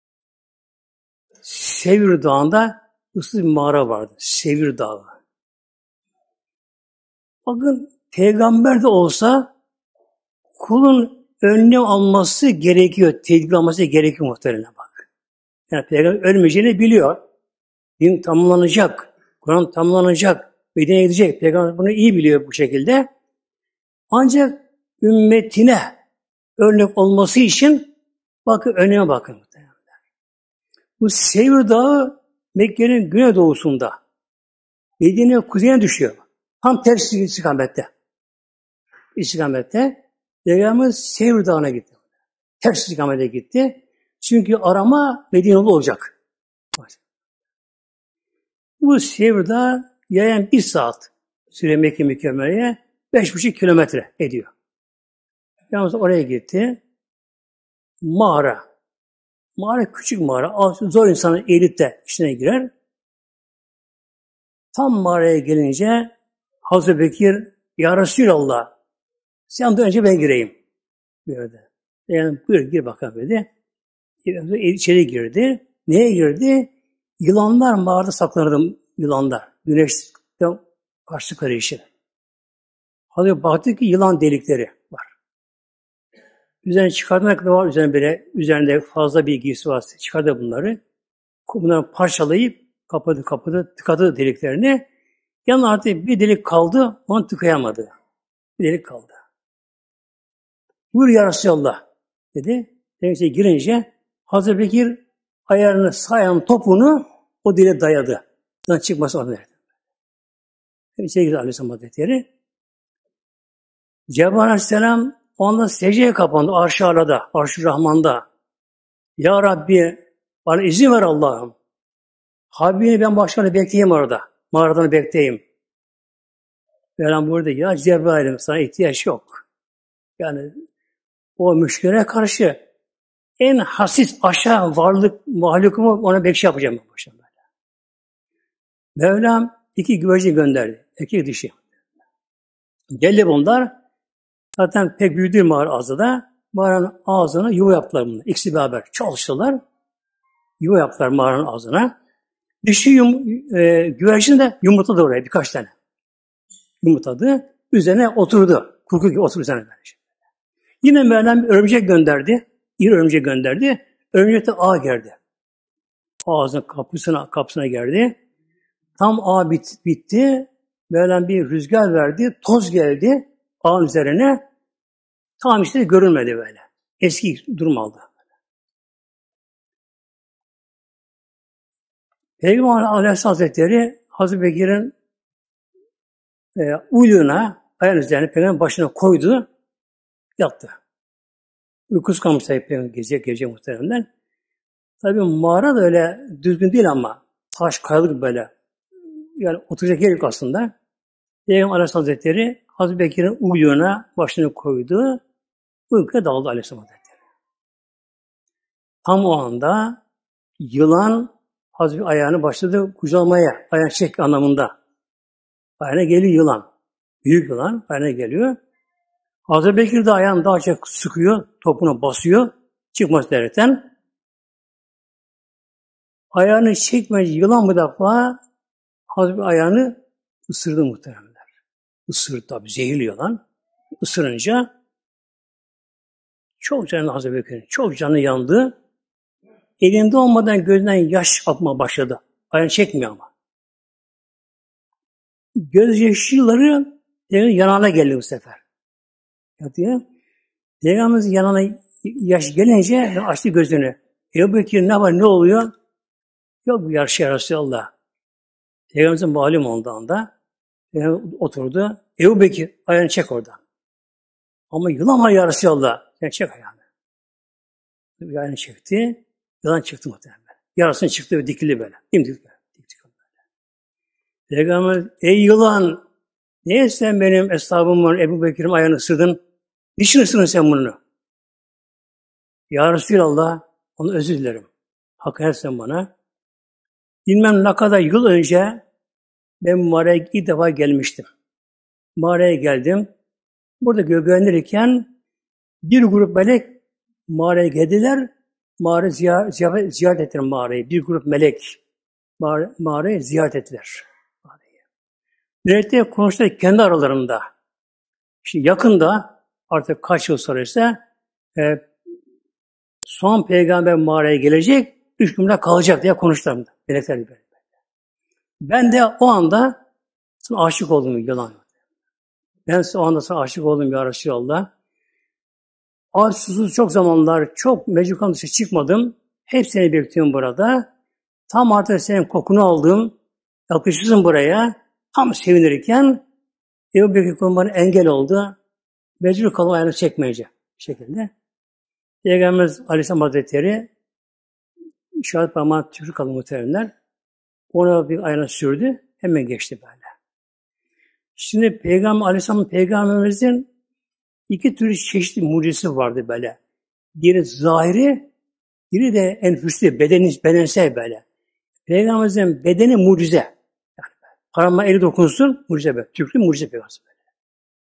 A: Sevir Dağı'nda ıssız bir mağara vardı. Sevir Dağı. Bakın peygamber de olsa kulun önlem alması gerekiyor. Tedbir alması gerekiyor muhtemelen bak. Yani peygamber ölmeyeceğini biliyor. Din tamamlanacak. Kur'an tamamlanacak. Medine'ye gidecek. Peygamber bunu iyi biliyor bu şekilde. Ancak ümmetine örnek olması için bakın önüne bakın. Bu Sevir Dağı Mekke'nin güneydoğusunda. Medine'nin kuzeyine düşüyor. Tam tersi istikamette. İstikamette. Peygamber Sevir Dağı'na gitti. Ters istikamete gitti. Çünkü arama Medine'de olacak. Bu Sevir Dağı yayan bir saat süre Mekke mükerremeye beş buçuk kilometre ediyor. Yalnız oraya gitti. Mağara. Mağara küçük mağara. Zor insanın eğilip de içine girer. Tam mağaraya gelince Hazreti Bekir ya Resulallah sen de önce ben gireyim. Böyle. Yani buyur gir bakalım dedi. içeri girdi. Neye girdi? Yılanlar mağarada saklanırdı, yılanlar. Güneşten karşılıkları için. Hadi baktı ki yılan delikleri var. Üzerine çıkardığına kadar var, üzerine böyle, üzerinde fazla bir giysi var. Çıkardı bunları. Bunları parçalayıp kapadı kapadı, tıkadı deliklerini. Yanına artık bir delik kaldı, onu tıkayamadı. Bir delik kaldı. Buyur ya Resulallah dedi. Denize girince Hazreti Bekir ayarını, sağ ayağının topunu o dile dayadı. Buradan çıkması onu verdi. İçeri girdi Aleyhisselam Hazretleri. Cebrail Aleyhisselam o anda secdeye kapandı. Arş-ı Alada, Arş-ı Rahman'da. Ya Rabbi bana izin ver Allah'ım. Habibini ben başkanı bekleyeyim orada. Mağaradan bekleyeyim. Mevlam burada ya Cebrail'im sana ihtiyaç yok. Yani o müşkilere karşı en hassiz aşağı varlık mahlukumu ona bekşi yapacağım. Mevlam iki güvercin gönderdi. Erkek dişi. Geldi bunlar. Zaten pek büyüdü mağara ağzı da. Mağaranın ağzına yuva yaptılar bunlar. İkisi beraber çalıştılar. Yuva yaptılar mağaranın ağzına. Dişi yum, e, güvercin de yumurtladı oraya birkaç tane. Yumurtladı. Üzerine oturdu. Kurku gibi oturdu üzerine. Yine Mevlam bir örümcek gönderdi. İri örümcek gönderdi. Örümcek de ağa geldi. Ağzının kapısına, kapısına geldi. Tam ağ bit, bitti. Mevlam bir rüzgar verdi. Toz geldi ağın üzerine. Tam işte görünmedi böyle. Eski durum aldı. Peygamber Aleyhisselam Hazretleri Hazreti Bekir'in e, uyluğuna, ayağın üzerine Peygamber'in başına koydu. Yattı. Uykusu kalmış tabi Peygamber gece, gece muhteremden. Tabi mağara da öyle düzgün değil ama taş kayalık böyle. Yani oturacak yer yok aslında. Peygamber Aleyhisselam Hazretleri Hazreti Bekir'in uyluğuna başını koydu. Uykuya daldı Aleyhisselam Hazretleri. Tam o anda yılan Hazreti ayağını başladı kucamaya. Ayağını çek anlamında. Ayağına geliyor yılan. Büyük yılan ayağına geliyor. Hazreti Bekir de ayağını daha çok sıkıyor. Topuna basıyor. Çıkması derken. Ayağını çekmeyince yılan bu defa Hazreti ayağını ısırdı muhteremler. Isırdı tabi zehirli yılan. Isırınca çok canı Hazreti Bekir'in çok canı yandı. Elinde olmadan gözünden yaş akmaya başladı. Ayağını çekmiyor ama. Göz yaşları yanağına geldi bu sefer. Yatıyor. Peygamberimizin yanına yaş gelince açtı gözünü. Ebu Bekir ne var ne oluyor? Yok bu yarışı ya Resulallah. Peygamberimizin malum olduğu anda oturdu. Ebu Bekir ayağını çek oradan. Ama yılan var ya Resulallah. Sen çek ayağını. Ayağını çekti. Yılan çıktı muhtemelen. Yarasını çıktı ve dikildi böyle. Dimdik böyle. Dik böyle. Peygamber, ey yılan, niye sen benim eshabımın Ebu Bekir'in ayağını ısırdın? Niçin ısırdın sen bunu? Ya Resulallah, onu özür dilerim. Hak edersen bana. Bilmem ne kadar yıl önce ben mağaraya ilk defa gelmiştim. Mağaraya geldim. Burada göğlenirken bir grup melek mağaraya geldiler. Mağara ziyaret, ziyaret, ziyaret ettiler mağarayı. Bir grup melek mağara, mağarayı ziyaret ettiler. Melekler konuştular kendi aralarında. İşte yakında artık kaç yıl sonra ise e, son peygamber mağaraya gelecek, üç günde kalacak diye konuştular melekler gibi. Ben de o anda sana aşık oldum yılan. Ben o anda sana aşık oldum ya Resulallah. Aç susuz çok zamanlar, çok mecburen dışı çıkmadım. Hep seni bekliyorum burada. Tam artık senin kokunu aldım. Yakışırsın buraya. Tam sevinirken Ebu Bekir kulübüne engel oldu. Mecbur kalın ayağını çekmeyecek bir şekilde. Peygamberimiz Aleyhisselam Hazretleri işaret parmağı tükür kalın muhteremler. Ona bir ayağını sürdü. Hemen geçti böyle. Şimdi Peygamber Aleyhisselam Peygamberimizin İki türlü çeşitli mucizesi vardı böyle. Biri zahiri, biri de enfüsü, bedeni, bedensel böyle. Peygamberimizin bedeni mucize. Yani parmağı eli dokunsun, mucize böyle. Türklü mucize peygamber böyle.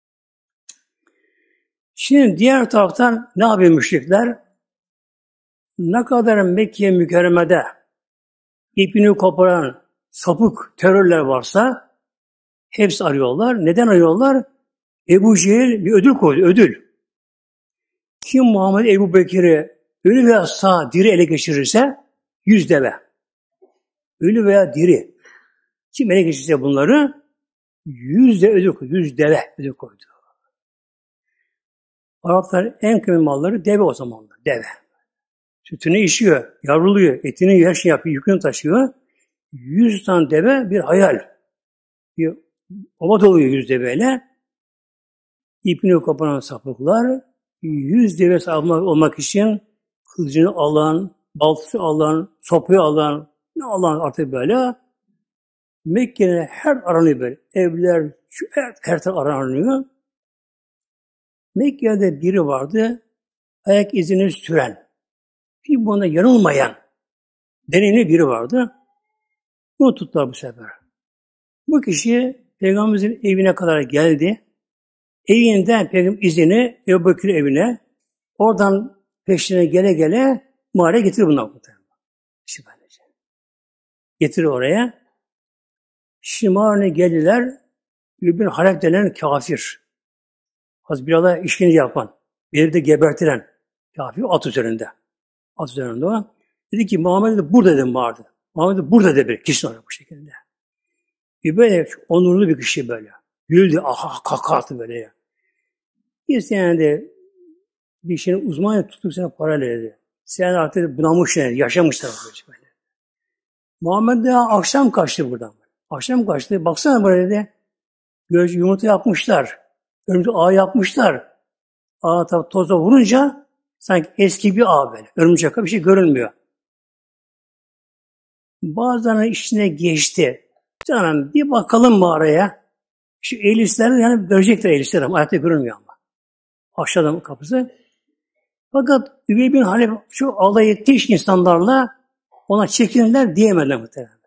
A: Şimdi diğer taraftan ne yapıyor müşrikler? Ne kadar Mekke mükerremede ipini koparan sapık terörler varsa hepsi arıyorlar. Neden arıyorlar? Ebu Cehil bir ödül koydu, ödül. Kim Muhammed Ebu Bekir'i ölü veya sağ diri ele geçirirse yüz deve. Ölü veya diri. Kim ele geçirirse bunları yüz de ödül koydu. Yüz deve ödül koydu. Araplar en kıymetli malları deve o zamanlar. Deve. Sütünü işiyor, yavruluyor, etini her şey yapıyor, yükünü taşıyor. Yüz tane deve bir hayal. Bir ova doluyor yüz deveyle. İpini koparan sapıklar yüz devesi almak olmak için kılıcını alan, baltası alan, sopayı alan, ne alan artık böyle Mekke'de her aranıyor böyle. Evler, her, her taraf aranıyor. Mekke'de biri vardı, ayak izini süren, bir buna yanılmayan deneyimli biri vardı. Bunu tuttular bu sefer. Bu kişi Peygamberimizin evine kadar geldi. Evinden Peygamber izini Ebu Bekir evine, oradan peşine gele gele mağaraya getirir bunlar. Böylece. Getirir oraya. Şimdi mağaraya geldiler. İbn Halep denen kafir. Hazbirallah işkence yapan, bir de gebertilen kafir at üzerinde. At üzerinde o. Dedi ki Muhammed de burada dedim vardı. Muhammed de burada dedi bir kişi olarak bu şekilde. Bir böyle onurlu bir kişi böyle. Güldü, aha kaka attı böyle ya. Bir sene de bir şeyin uzmanı tutup sana para dedi. Sen artık bunamış yani, yaşamışlar böyle. Muhammed de akşam kaçtı buradan. Akşam kaçtı. Baksana böyle dedi. Göz yumurta yapmışlar. Örümcek ağ yapmışlar. Ağa tabi toza vurunca sanki eski bir ağ böyle. Örümcek bir şey görünmüyor. Bazılarının içine geçti. Canım bir bakalım mağaraya. Şu elisler yani görecekler elisler ama ayakta görünmüyor ama. Aşağıdan kapısı. Fakat Übey bin Halep şu alay ettiği insanlarla ona çekinirler diyemediler muhtemelen.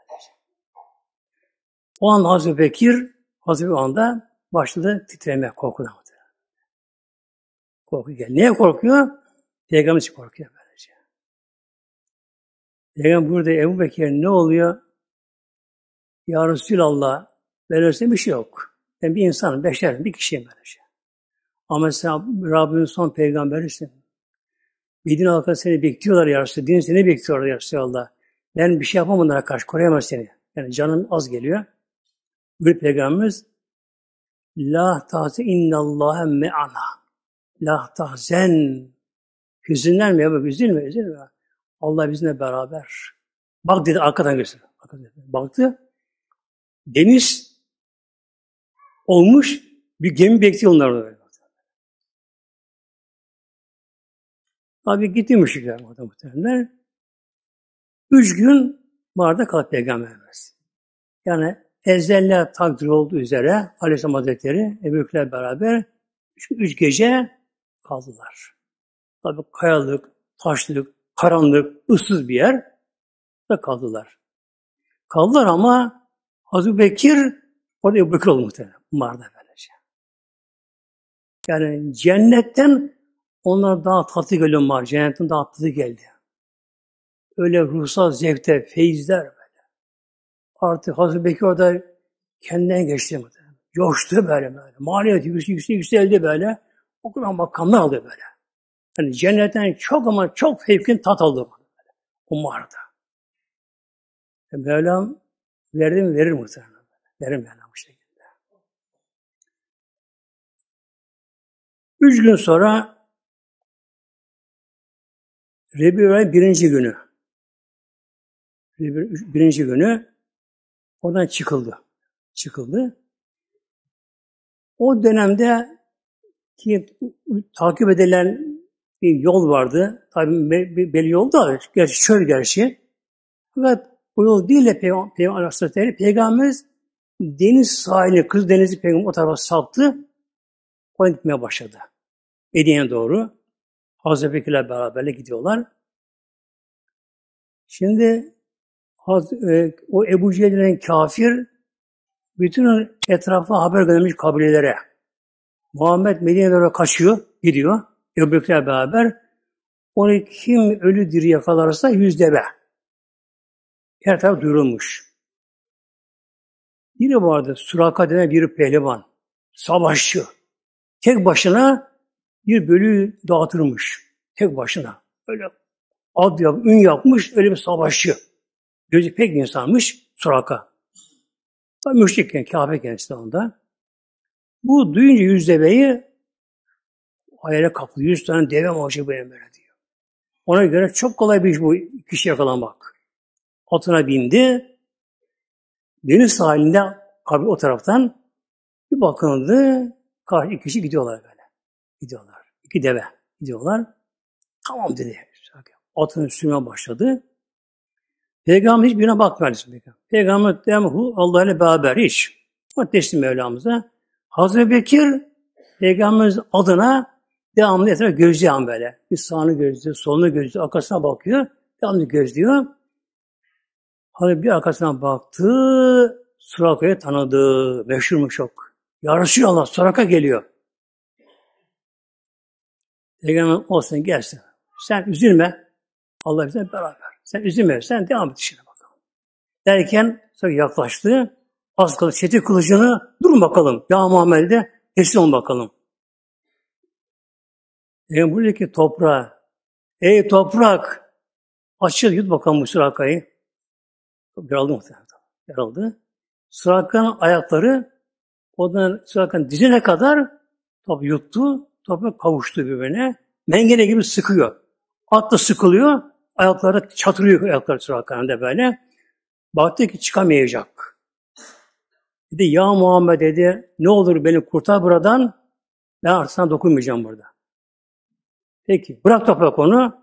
A: O an Hazreti Bekir Hazreti o anda başladı titremeye, korkudan. Korku geldi. Niye korkuyor? Peygamber için korkuyor böylece. Peygamber burada Ebu Bekir ne oluyor? Ya Resulallah, böylesi bir şey yok. Ben bir insanım, beşerim, bir kişiyim böylece. Ama sen Rabbimin son peygamberisin. Bir din halkı seni bekliyorlar ya Resulallah. Din seni bekliyorlar ya Resulallah. Ben bir şey yapamam onlara karşı, koruyamaz seni. Yani canın az geliyor. Bu Peygamberimiz La tahze innallâhe me'ana. La tahzen. Hüzünlenme ya bak, üzülme, üzülme. Allah bizimle beraber. Bak dedi arkadan göster. Baktı. Deniz olmuş, bir gemi bekliyor onları. Tabi gitti müşrikler muhtemelenler. Üç gün mağarada kalıp Peygamberimiz. Yani ezelle takdir olduğu üzere Aleyhisselam Hazretleri Ebu Bekir'le beraber üç, üç gece kaldılar. Tabi kayalık, taşlık, karanlık, ıssız bir yer da kaldılar. Kaldılar ama Hazreti Bekir orada Ebu Bekir oldu muhtemelen. Mağarada böylece. Yani cennetten onlar daha tatlı geliyor mağara. Cennetten daha tatlı geldi. Öyle ruhsal zevkte, feyizler böyle. Artık Hazreti Bekir orada kendinden geçti muhtemelen. Coştu böyle böyle. Maliyeti yüksek yükseldi böyle. O kadar makamlar aldı böyle. Yani cennetten çok ama çok fevkin tat aldı böyle. O mağarada. E Mevlam verdi mi verir muhtemelen. Verir Mevlam bu şekilde. Üç gün sonra Rebi'nin birinci günü. Rebi'nin birinci günü oradan çıkıldı. Çıkıldı. O dönemde ki takip edilen bir yol vardı. Tabii belli yol da gerçi çöl gerçi. Fakat o yol değil de Peygamber, Peygamber Aleyhisselatü Peygamberimiz deniz sahili, Kız Denizi Peygamber o tarafa saptı. Oradan gitmeye başladı. Medine'ye doğru. Hazreti Bekir'le beraberle gidiyorlar. Şimdi o Ebu Cehil denen kafir bütün etrafa haber göndermiş kabilelere. Muhammed Medine'ye doğru kaçıyor, gidiyor. Ebu Bekir'le beraber Onu kim ölü diri yakalarsa yüz deve. Her taraf duyurulmuş. Biri vardı, Suraka denen bir pehlivan. Savaşçı. Tek başına bir bölüğü dağıtırmış. Tek başına. Öyle ad yap, ün yapmış, öyle bir savaşçı. Gözü pek bir insanmış Suraka. Tabi müşrikken, Kabe kendisi onda. Bu duyunca yüz deveyi hayale kapıldı. Yüz tane deve mi olacak benim böyle diyor. Ona göre çok kolay bir iş bu kişi yakalamak. Atına bindi. Deniz sahilinde o taraftan bir bakıldı. Karşı iki kişi gidiyorlar böyle. Gidiyorlar. İki deve gidiyorlar. Tamam dedi. Atın üstüne başladı. Peygamber hiçbirine bakmadı. Peygamber devamlı Allah ile beraber hiç. O teslim Mevlamıza. Hazreti Bekir Peygamberimiz adına devamlı etrafa gözlüyor böyle. Bir sağını gözlüyor, solunu gözlüyor, arkasına bakıyor. Devamlı gözlüyor. Hazreti bir arkasına baktı. Suraka'yı tanıdı. Meşhurmuş çok. Ya Resulallah Suraka geliyor. Peygamber olsun gelsin. Sen üzülme. Allah bizimle beraber. Sen üzülme. Sen devam et işine bakalım. Derken sonra yaklaştı. Az kaldı. Çetin kılıcını durun bakalım. Ya Muhammed'e teslim olun bakalım. Yani buradaki toprağa ey toprak açıl yut bakalım bu Suraka'yı. Yaraldı muhtemelen. Yaraldı. Suraka'nın ayakları ondan Suraka'nın dizine kadar top yuttu. Toprak kavuştu birbirine. Mengene gibi sıkıyor. At da sıkılıyor. Ayakları çatırıyor ayakları Suraka'nın da böyle. Baktı ki çıkamayacak. Dedi ya Muhammed dedi ne olur beni kurtar buradan. Ben artık sana dokunmayacağım burada. Peki bırak toprak onu.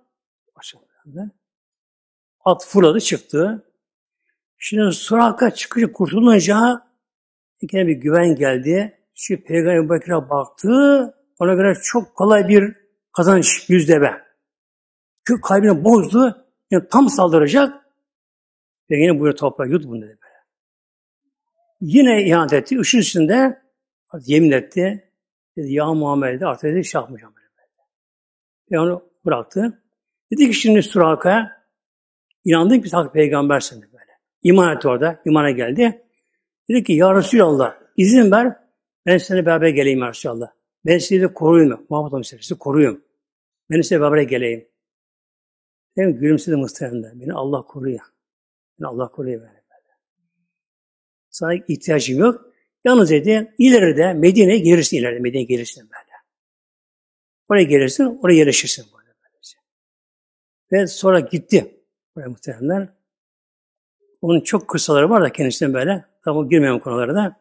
A: At fırladı çıktı. Şimdi Suraka çıkınca kurtulunca bir güven geldi. Şimdi Peygamber Bekir'e baktı. Ona göre çok kolay bir kazanç yüz deve. Çünkü kalbini bozdu. Yani tam saldıracak. Ve yine buraya toprağa yut bunu dedi böyle. Yine ihanet etti. Işın üstünde yemin etti. Dedi ya Muhammed'e artık dedi şey yapmayacağım böyle. Ve onu bıraktı. Dedi ki şimdi Suraka inandın ki hak peygambersin böyle. İman etti orada. İmana geldi. Dedi ki ya Resulallah izin ver. Ben seninle beraber geleyim ya Resulallah. Ben sizi de koruyayım. Muhammed Aleyhisselam sizi koruyayım. Ben size beraber geleyim. Hem gülümsedi muhtemelen. Beni Allah koruyor. Beni Allah koruyor böyle. Sana ihtiyacım yok. Yalnız dedi ileride Medine'ye gelirsin ileride. Medine'ye gelirsin böyle. Oraya gelirsin, oraya yerleşirsin böyle. Ve sonra gitti. Oraya muhtemelen. Onun çok kıssaları var da kendisine böyle. Tamam girmeyeyim konulara da.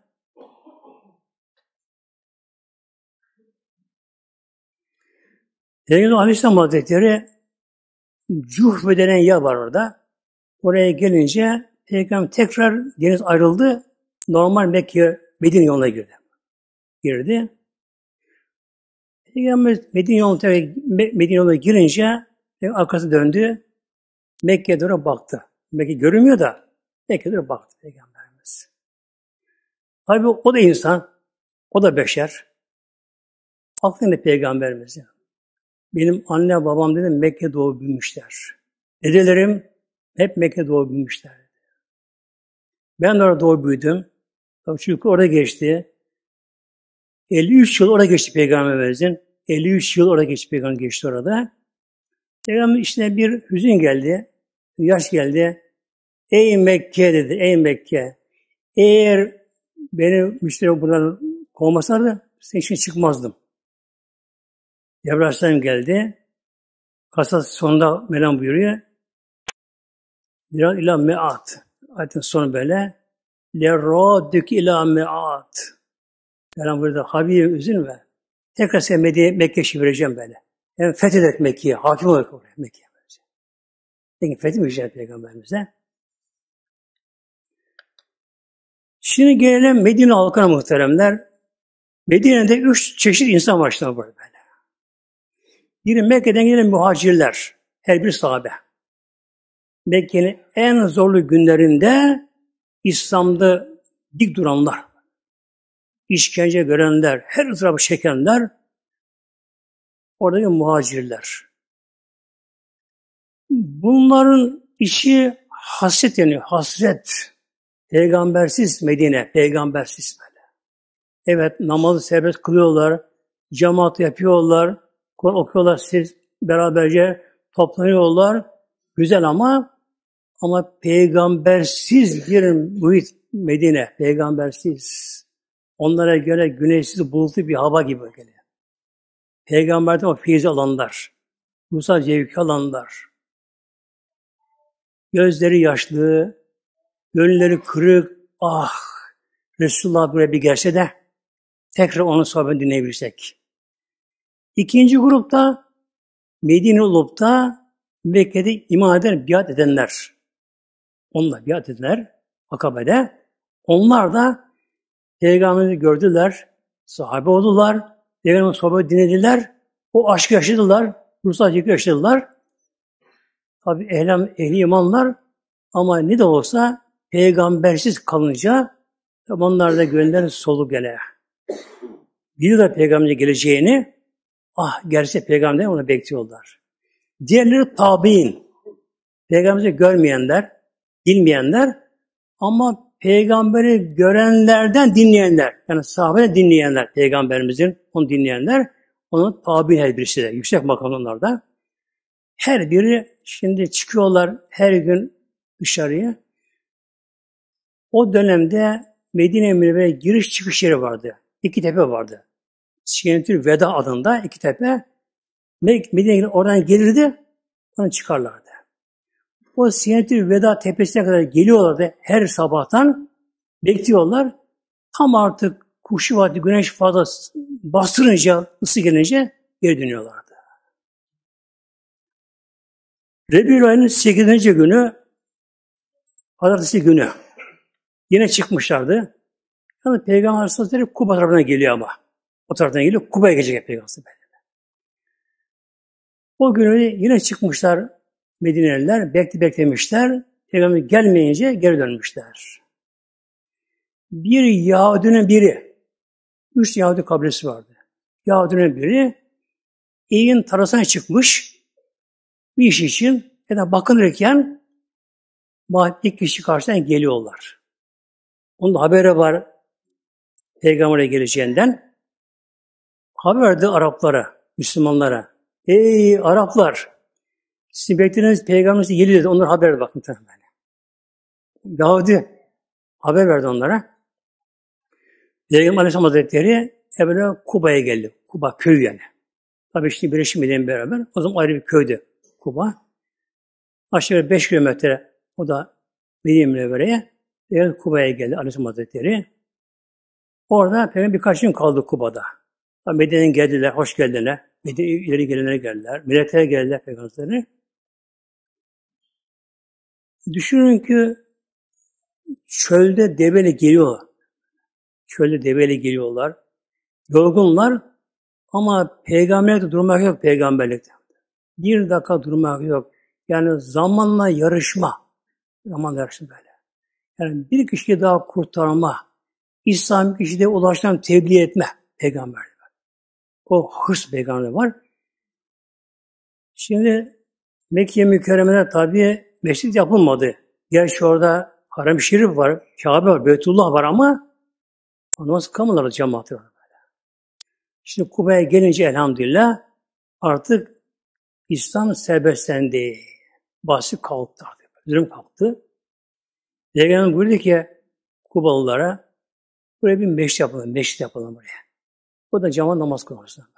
A: Peygamber Aleyhisselam Hazretleri Cuhfe denen yer var orada. Oraya gelince Peygamber tekrar deniz ayrıldı. Normal Mekke Medine yoluna girdi. Girdi. Peygamber Medine yoluna, Medine yoluna girince arkası döndü. Mekke'ye doğru baktı. Mekke görünmüyor da Mekke'ye doğru baktı Peygamberimiz. Tabi o da insan. O da beşer. Aklında Peygamberimiz. Benim anne babam dedim Mekke doğup büyümüşler. Dedelerim hep Mekke doğup büyümüşler. Ben de orada doğup büyüdüm. Çünkü orada geçti. elli üç yıl orada geçti Peygamberimizin. elli üç yıl orada geçti Peygamber geçti orada. Peygamber içine bir hüzün geldi. Yaş geldi. Ey Mekke dedi. Ey Mekke. Eğer beni müşteri buradan kovmasalardı senin için çıkmazdım. Cebrail Aleyhisselam geldi. Kasas sonunda Mevlam buyuruyor. Biraz ila me'at. Ayetin sonu böyle. Lerradük ila me'at. Mevlam buyuruyor. Habibim üzülme. Tekrar seni Medine'ye Mekke'ye çevireceğim böyle. Yani fethet Mekke'ye. Hakim olarak oraya Mekke'ye. Peki fethetmeyeceğim Peygamberimize. Şimdi gelelim Medine halkına muhteremler. Medine'de üç çeşit insan başlar böyle. Biri Mekke'den gelen muhacirler. Her bir sahabe. Mekke'nin en zorlu günlerinde İslam'da dik duranlar, işkence görenler, her ızdırabı çekenler oradaki muhacirler. Bunların işi hasret deniyor. Hasret. Peygambersiz Medine. Peygambersiz böyle. Evet, namazı serbest kılıyorlar. Cemaat yapıyorlar. Kur'an okuyorlar. Siz beraberce toplanıyorlar. Güzel ama ama peygambersiz bir muhit Medine. Peygambersiz. Onlara göre güneşsiz, bulutlu bir hava gibi geliyor. Peygamberden o feyzi alanlar. Ruhsal zevki alanlar. Gözleri yaşlı, gönülleri kırık. Ah! Resulullah buraya bir gelse de tekrar onun sohbetini dinleyebilirsek. İkinci grupta Medine olup da Mekke'de iman eden, biat edenler. Onlar biat edenler Akabe'de. Onlar da Peygamber'i gördüler, sahabe oldular, Peygamber'in sohbeti dinlediler, o aşkı yaşadılar, ruhsal zevki yaşadılar. Tabi ehli, ehli imanlar ama ne de olsa peygambersiz kalınca onlar da gönülleri soluk gele. Biliyorlar peygamberin geleceğini, ah gerçek peygamber onu bekliyorlar. Diğerleri tabi'in, peygamberi görmeyenler, bilmeyenler ama peygamberi görenlerden dinleyenler, yani sahabe dinleyenler, peygamberimizin onu dinleyenler, onun tabi'in her birisi de, yüksek makamlarda. Her biri şimdi çıkıyorlar her gün dışarıya. O dönemde Medine-i Münevvere'ye giriş çıkış yeri vardı. İki tepe vardı. Siyenetül Veda adında iki tepe. Medine'ye oradan gelirdi, oradan çıkarlardı. O Siyenetül Veda tepesine kadar geliyorlardı her sabahtan. Bekliyorlar. Tam artık kuşu vakti güneş fazla bastırınca, ısı gelince geri dönüyorlardı. Rebiül ayının sekizinci günü, pazartesi günü yine çıkmışlardı. Yani Peygamber Aleyhisselatü Kuba tarafına geliyor ama. O taraftan geliyor, Kuba'ya gelecek Peygamber. O günü yine çıkmışlar Medineliler, bekle beklemişler. Peygamber gelmeyince geri dönmüşler. Bir Yahudinin biri, üç Yahudi kabilesi vardı. Yahudinin biri evin tarlasına çıkmış bir iş için ya da bakınırken ilk kişi karşıdan geliyorlar. Onun da haberi var Peygamber'e geleceğinden. Haber verdi Araplara, Müslümanlara. Ey Araplar! Sizin beklediğiniz Peygamber'e geliyor dedi. Onlara haber bakın. Yahudi haber verdi onlara. Peygamber Aleyhisselam Hazretleri evvela Kuba'ya geldi. Kuba köyü yani. Tabii işte Birleşik Medine'yle beraber. O zaman ayrı bir köydü Kuba. Aşağı beş kilometre o da Medine-i Münevvere'ye. Peygamber Kuba'ya geldi Aleyhisselam Hazretleri. Orada Peygamber birkaç gün kaldı Kuba'da. Medine'den geldiler, hoş geldiler. Medine ileri gelenler geldiler. Milletlere geldiler Peygamberleri. Düşünün ki çölde deveyle geliyor. Çölde deveyle geliyorlar. Yorgunlar ama peygamberlikte durmak yok peygamberlikte. Bir dakika durmak yok. Yani zamanla yarışma. Zamanla yarışma böyle. Yani bir kişiyi daha kurtarma. İslam kişide ulaştan tebliğ etme peygamber. O hırs peygamber var. Şimdi Mekke mükerremeler tabi mescid yapılmadı. Gerçi orada Harem-i Şerif var, Kabe var, Beytullah var ama namaz kılmaları cemaati var. Şimdi Kuba'ya gelince elhamdülillah artık İslam serbestlendi. Bahsi kalktı artık. Zulüm kalktı. Peygamber buyurdu ki Kubalılara buraya bir meşrit yapalım, meşrit yapalım buraya. O da cemaat namaz kılmasın.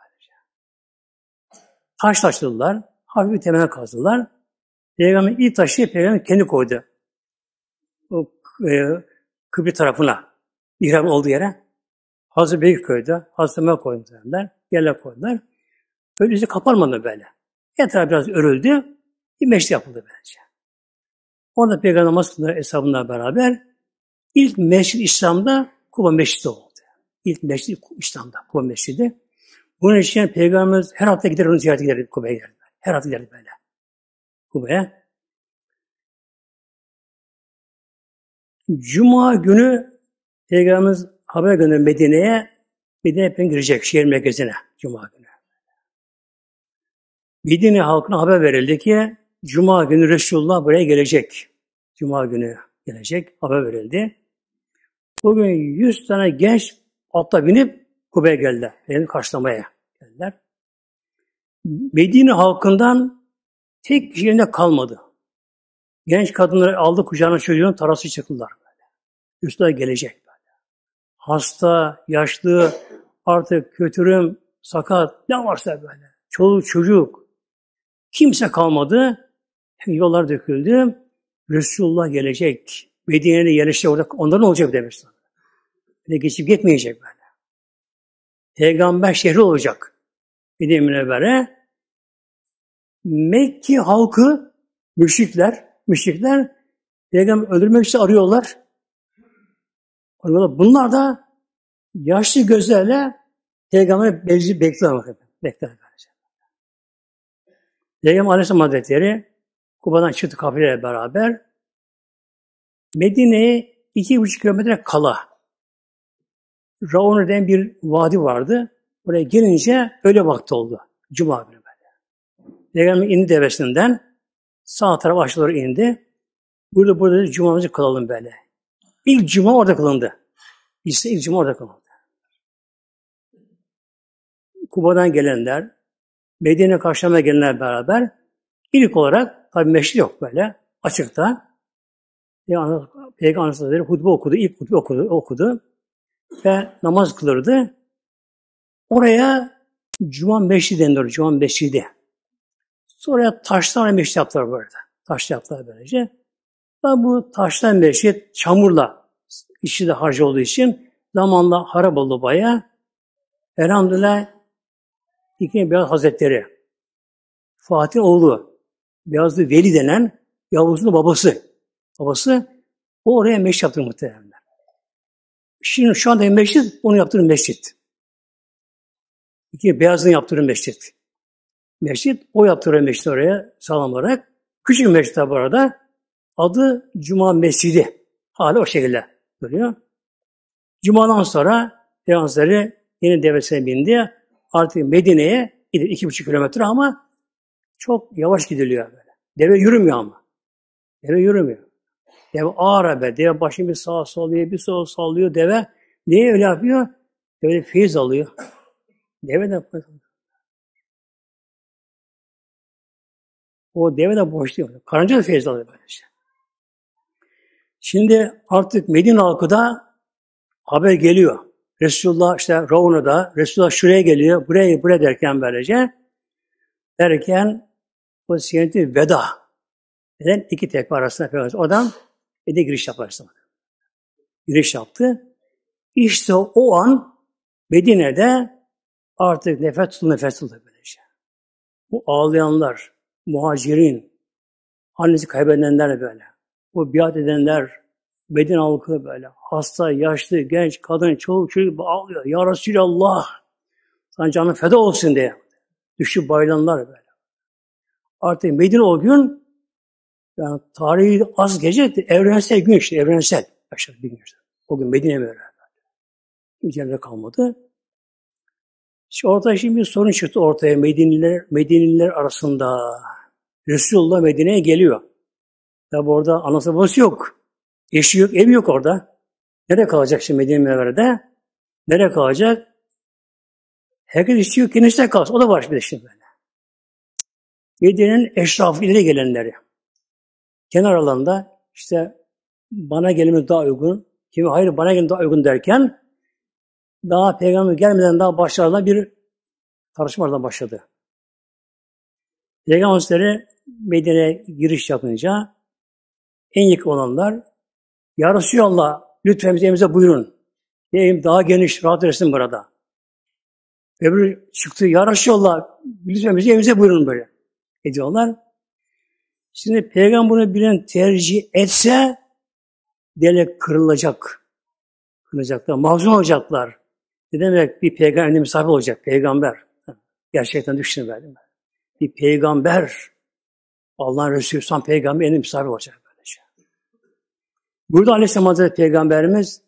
A: Taş taşladılar, hafif bir temel kazdılar. Peygamber ilk taşı Peygamber kendi koydu. O e, kıble tarafına, mihrabın olduğu yere. Hazreti Beyköy'de, Hazreti Ömer koydular, yerler koydular. Öyle yüzü kapanmadı böyle. Etrafı biraz örüldü, bir meşrit yapıldı bence. Orada Peygamber namaz kıldılar hesabında beraber. İlk meşrit İslam'da Kuba Meşridi oldu. İlk meşrit İslam'da Kuba Meşridi. Bunun için Peygamberimiz her hafta gider onu ziyarete giderdi Kuba'ya giderdi. Her hafta giderdi böyle. Kuba'ya. Cuma günü Peygamberimiz haber gönderdi Medine'ye. Medine'ye girecek şehir merkezine Cuma günü. Medine halkına haber verildi ki Cuma günü Resulullah buraya gelecek. Cuma günü gelecek. Haber verildi. Bugün yüz tane genç atla binip Kube'ye geldiler. Beni karşılamaya geldiler. Medine halkından tek kişi yerinde kalmadı. Genç kadınları aldı kucağına çocuğun tarası çıktılar. Üstüne gelecek böyle. Hasta, yaşlı, artık kötürüm, sakat, ne varsa böyle. Çoluk, çocuk. Kimse kalmadı. Yollar döküldü. Resulullah gelecek. Medine'ye yerleşecek orada. Onların olacak demişler. Böyle geçip gitmeyecek böyle. Peygamber şehri olacak. Medine Münevvere. Mekke halkı, müşrikler, müşrikler Peygamber öldürmek için arıyorlar. arıyorlar. Bunlar da yaşlı gözlerle Peygamber'i bekliyorlar. Bekliyorlar. Peygamber Aleyhisselam Hazretleri Kuba'dan çıktı kafileyle beraber Medine'ye iki buçuk kilometre kala Raun denen bir vadi vardı. Buraya gelince öyle vakti oldu. Cuma günü böyle. Peygamber indi devesinden sağ tarafa aşağı doğru indi. Burada burada cumamızı kılalım böyle. İlk cuma orada kılındı. İşte ilk cuma orada kılındı. Kuba'dan gelenler, Medine'ye karşılamaya gelenler beraber ilk olarak tabi meşrit yok böyle açıkta. Peygamber Hazretleri hutbe okudu, ilk hutbe okudu, okudu ve namaz kılırdı. Oraya Cuma Meşridi denir, Cuma Meşridi. Sonra taştan meşrit yaptılar burada. Taş yaptılar böylece. Ve bu taştan meşrit çamurla işi de harcı olduğu için zamanla harap oldu bayağı. Elhamdülillah İkinci Beyaz Hazretleri Fatih oğlu Beyazlı Veli denen Yavuz'un babası. Babası o oraya meşrit yaptırdı muhtemelen. Şimdi şu anda meşrit, onu yaptırdı meşrit. İki Beyaz'ın yaptırdı meşrit. Meşrit, o yaptırdı meşrit oraya sağlam olarak. Küçük meşrit bu arada. Adı Cuma Mescidi. Hala o şekilde duruyor. Cuma'dan sonra Peygamberleri yeni devesine bindi. Artık Medine'ye gidiyor. iki buçuk kilometre ama çok yavaş gidiliyor böyle. Deve yürümüyor ama. Deve yürümüyor. Deve ağır be. Deve başını bir sağa sallıyor, bir sola sallıyor. Deve niye öyle yapıyor? Deve de feyiz alıyor. Deve de o deve de boşluyor. Karınca da feyiz alıyor böylece. Şimdi artık Medine halkı da haber geliyor. Resulullah işte Rauna'da, Resulullah şuraya geliyor, buraya buraya derken böylece derken o siyoneti veda eden iki tepe arasında Peygamber adam bir de giriş yapar. Giriş yaptı. İşte o an Medine'de artık nefes tutuldu, nefes tutuldu böylece. Bu ağlayanlar, muhacirin, annesi kaybedenler böyle. Bu biat edenler, Medine halkı böyle. Hasta, yaşlı, genç, kadın, çoluk, çocuk ağlıyor. Ya Resulallah, sana canın feda olsun diye. Düşüp bayılanlar böyle. Artık Medine o gün, yani tarihi az gece, evrensel gün işte, evrensel. Aşağı bir gün işte. O gün Medine böyle. Üzerinde kalmadı. İşte orada şimdi bir sorun çıktı ortaya Medineliler, Medineliler arasında. Resulullah Medine'ye geliyor. Tabi orada anası babası yok. Eşi yok, evi yok orada. Nereye kalacak şimdi Medine Münevvere'de? Nereye kalacak? Herkes istiyor ki kendisi kalsın. O da var bir de şimdi böyle. Medine'nin eşrafı ileri gelenleri. Kenar alanda işte bana gelmemiz daha uygun. Kimi hayır bana gelmemiz daha uygun derken daha peygamber gelmeden daha başlarına bir tartışmalardan başladı. Peygamber Hazretleri Medine'ye giriş yapınca en yakın olanlar Ya Resulallah lütfen bize evimize buyurun. Evim daha geniş, rahat etsin burada. Öbürü çıktı. Ya Resulallah lütfen bize evimize buyurun böyle. Ediyorlar. Şimdi peygamber bunu bilen tercih etse dele kırılacak. Kırılacaklar. Mahzun olacaklar. Ne demek bir peygamber misafir olacak? Peygamber. Gerçekten düşünün böyle. Bir peygamber Allah'ın Resulü son peygamber en misafir olacak böylece. Burada Aleyhisselam Hazretleri Peygamberimiz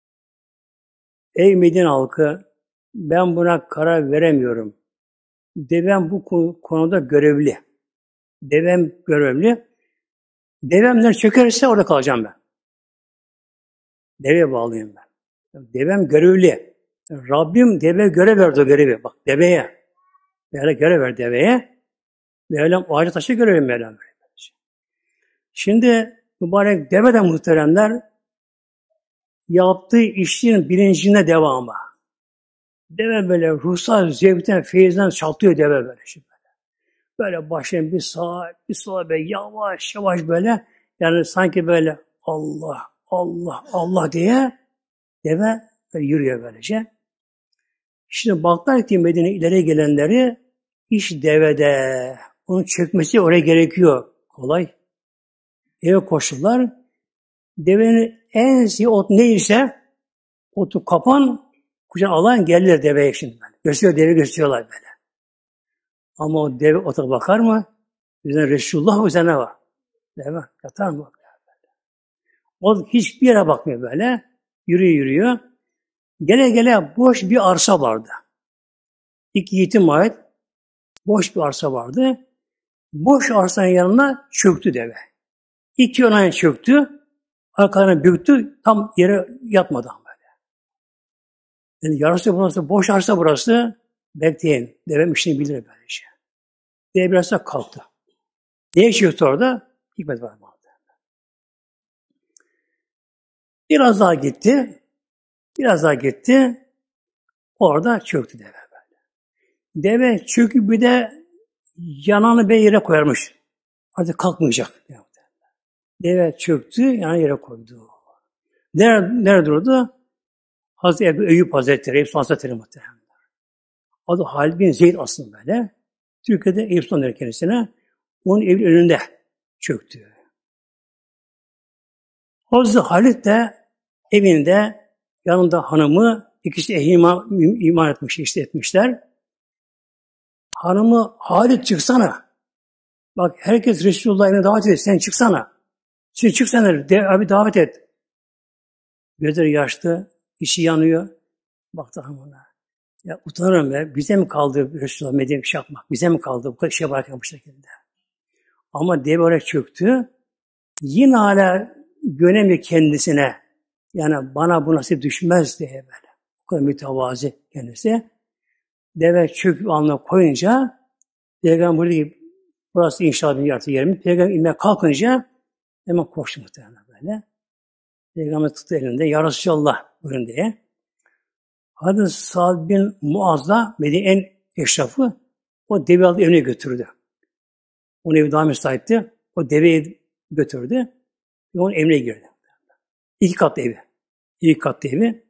A: ey Medine halkı ben buna karar veremiyorum. De ben bu konuda görevli. Devem görevli. Devemler çökerse orada kalacağım ben. Deveye bağlıyım ben. Devem görevli. Rabbim deve görev verdi o görevi. Bak deveye. Böyle görev ver deveye. Mevlam ağaca taşa görevi Mevlam. Şimdi mübarek deve de muhteremler yaptığı işin bilincine devamı. Deve böyle ruhsal zevkten, feyizden çaltıyor deve böyle. Şimdi böyle. Böyle başlayın bir sağa, bir sola böyle yavaş yavaş böyle. Yani sanki böyle Allah, Allah, Allah diye deve böyle yürüyor böylece. Şimdi baklar ki Medine ileri gelenleri iş devede. Onun çökmesi oraya gerekiyor. Kolay. Eve koşullar. Devenin en iyi ot neyse otu kapan kucağına alan gelirler deveye şimdi. Böyle. Gösteriyor, deve gösteriyorlar böyle. Ama o deve ota bakar mı? Üzerine Resulullah üzerine var. Deve yatar mı? O hiçbir yere bakmıyor böyle. Yürüyor yürüyor. Gele gele boş bir arsa vardı. İki yetim ait boş bir arsa vardı. Boş arsanın yanına çöktü deve. İki yöne çöktü. Arkalarına büktü. Tam yere yatmadı böyle. Yani yarısı burası, boş arsa burası. Bekleyin. Devem işini bilir böylece. Deve biraz da kalktı. Neye çöktü orada? Hikmet var. Biraz daha gitti. Biraz daha gitti. Orada çöktü deve böyle. Deve çöküp bir de yanağını bir yere koyarmış. Artık kalkmayacak. Deve çöktü, yanağını yere koydu. Nerede, nerede durdu? Hazreti Ebu Eyyub Hazretleri, Eyüp Hazretleri muhtemelen. Adı Halid bin Zeyd aslında böyle. Türkiye'de Eyüp Sultan kendisine onun evinin önünde çöktü. Hazreti Halid de evinde yanında hanımı, ikisi ehli iman, iman etmiş, işte etmişler. Hanımı Halid çıksana. Bak herkes Resulullah'a evine davet ediyor. Sen çıksana. Sen çıksana. De, abi davet et. Gözleri yaşlı. İçi yanıyor. Baktı hanımına. Ya utanırım be. Bize mi kaldı Resulullah Medine'ye bir şey yapmak? Bize mi kaldı? Bu kadar şey varken bu şekilde. Ama dev olarak çöktü. Yine hala göremiyor kendisine. Yani bana bu nasip düşmez diye böyle. Bu kadar mütevazi kendisi. Deve çöküp alnına koyunca Peygamber buyurdu ki burası inşallah bir yaratı yerimiz. Peygamber inmeye kalkınca hemen koştu muhtemelen böyle. Peygamber tuttu elinde. Ya Resulallah buyurun diye. Hazreti Sa'd bin Muaz'la Medine en eşrafı o deveyi aldı evine götürdü. Onun evi daha müsaitti. O deveyi götürdü. Ve onun evine girdi. İki katlı evi. İki katlı evi.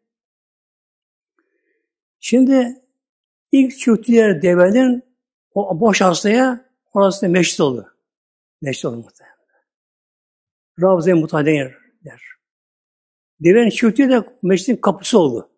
A: Şimdi ilk çöktüler develerin o boş arsaya orası da meşrit oldu. Meşrit oldu muhtemelen. Ravza-i Mutahhare der. Devenin çöktüğü de meşritin kapısı oldu.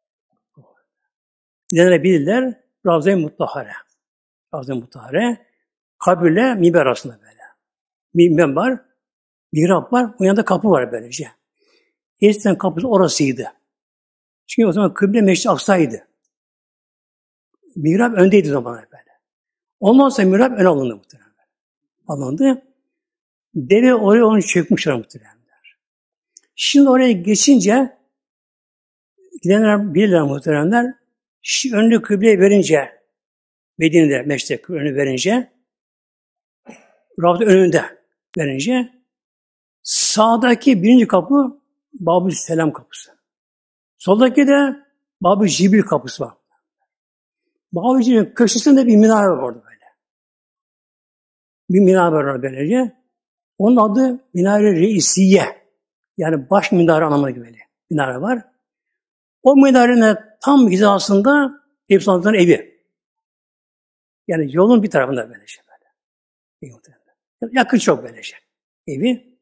A: Gidenler bilirler Ravza-i Mutahhare. Ravza-i Mutahhare kabirle minber arasında böyle. Minber var, mihrap var, onun yanında kapı var böylece. Eskiden kapısı orasıydı. Çünkü o zaman kıble Meşri Aksa'ydı. Mihrap öndeydi zamanlar böyle. Ondan sonra mihrap ön alındı muhtemelen. Alındı. Deve oraya onu çökmüşler muhtemelen. Şimdi oraya geçince gidenler bilirler muhteremler. Önlü kıbleye verince Medine'de Meşte önü verince Rab'da önünde verince sağdaki birinci kapı Bab-ı Selam kapısı. Soldaki de Bab-ı Cibril kapısı var. Bab-ı Cibril'in köşesinde bir minare var orada böyle. Bir minare var orada böylece. Onun adı Minare Reisiye. Yani baş minare anlamına gibi minare var. O minarenin tam hizasında Eyüp Sultan'ın evi. Yani yolun bir tarafında böylece böyle. Yakın çok böylece. Evi.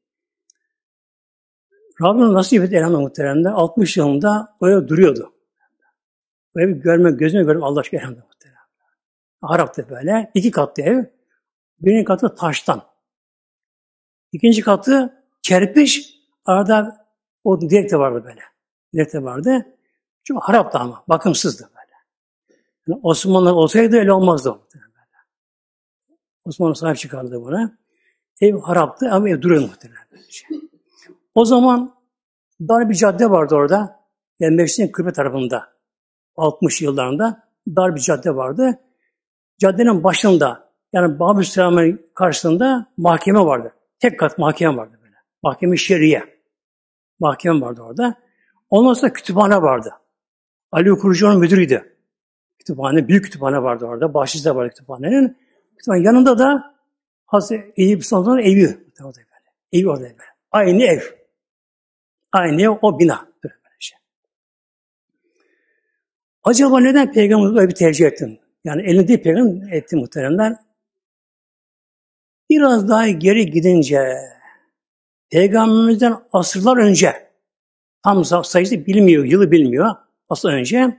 A: Rabbim nasip etti elhamdülillah muhteremler. altmış yılında oraya duruyordu. O evi görme, gözüne görme Allah aşkına elhamdülillah muhteremler. Harap'ta böyle. İki katlı ev. Birinci katı taştan. İkinci katı kerpiç. Arada o direk de vardı böyle. Direk de vardı. Çok haraptı ama. Bakımsızdı böyle. Yani Osmanlılar olsaydı öyle olmazdı. Osmanlı sahip çıkardı buna. Ev haraptı ama ev duruyor muhtemelen. O zaman dar bir cadde vardı orada. Yani Mersin'in Kıbrıs tarafında. altmış yıllarında dar bir cadde vardı. Caddenin başında yani Babü Selam'ın karşısında mahkeme vardı. Tek kat mahkeme vardı böyle. Mahkeme Şeriye. Mahkeme vardı orada. Ondan sonra kütüphane vardı. Ali Kurucu'nun müdürüydü. Kütüphane, büyük kütüphane vardı orada. Bahçesi vardı kütüphanenin. Kütüphane yanında da Hazreti Eyüp Sultan'ın evi. Evi orada böyle. Aynı ev. Aynı ev, o bina. Böyle şey. Acaba neden Peygamber evi tercih ettin? Yani elinde peygamber etti muhteremler. Biraz daha geri gidince Peygamberimizden asırlar önce tam sayısı bilmiyor, yılı bilmiyor. Asıl önce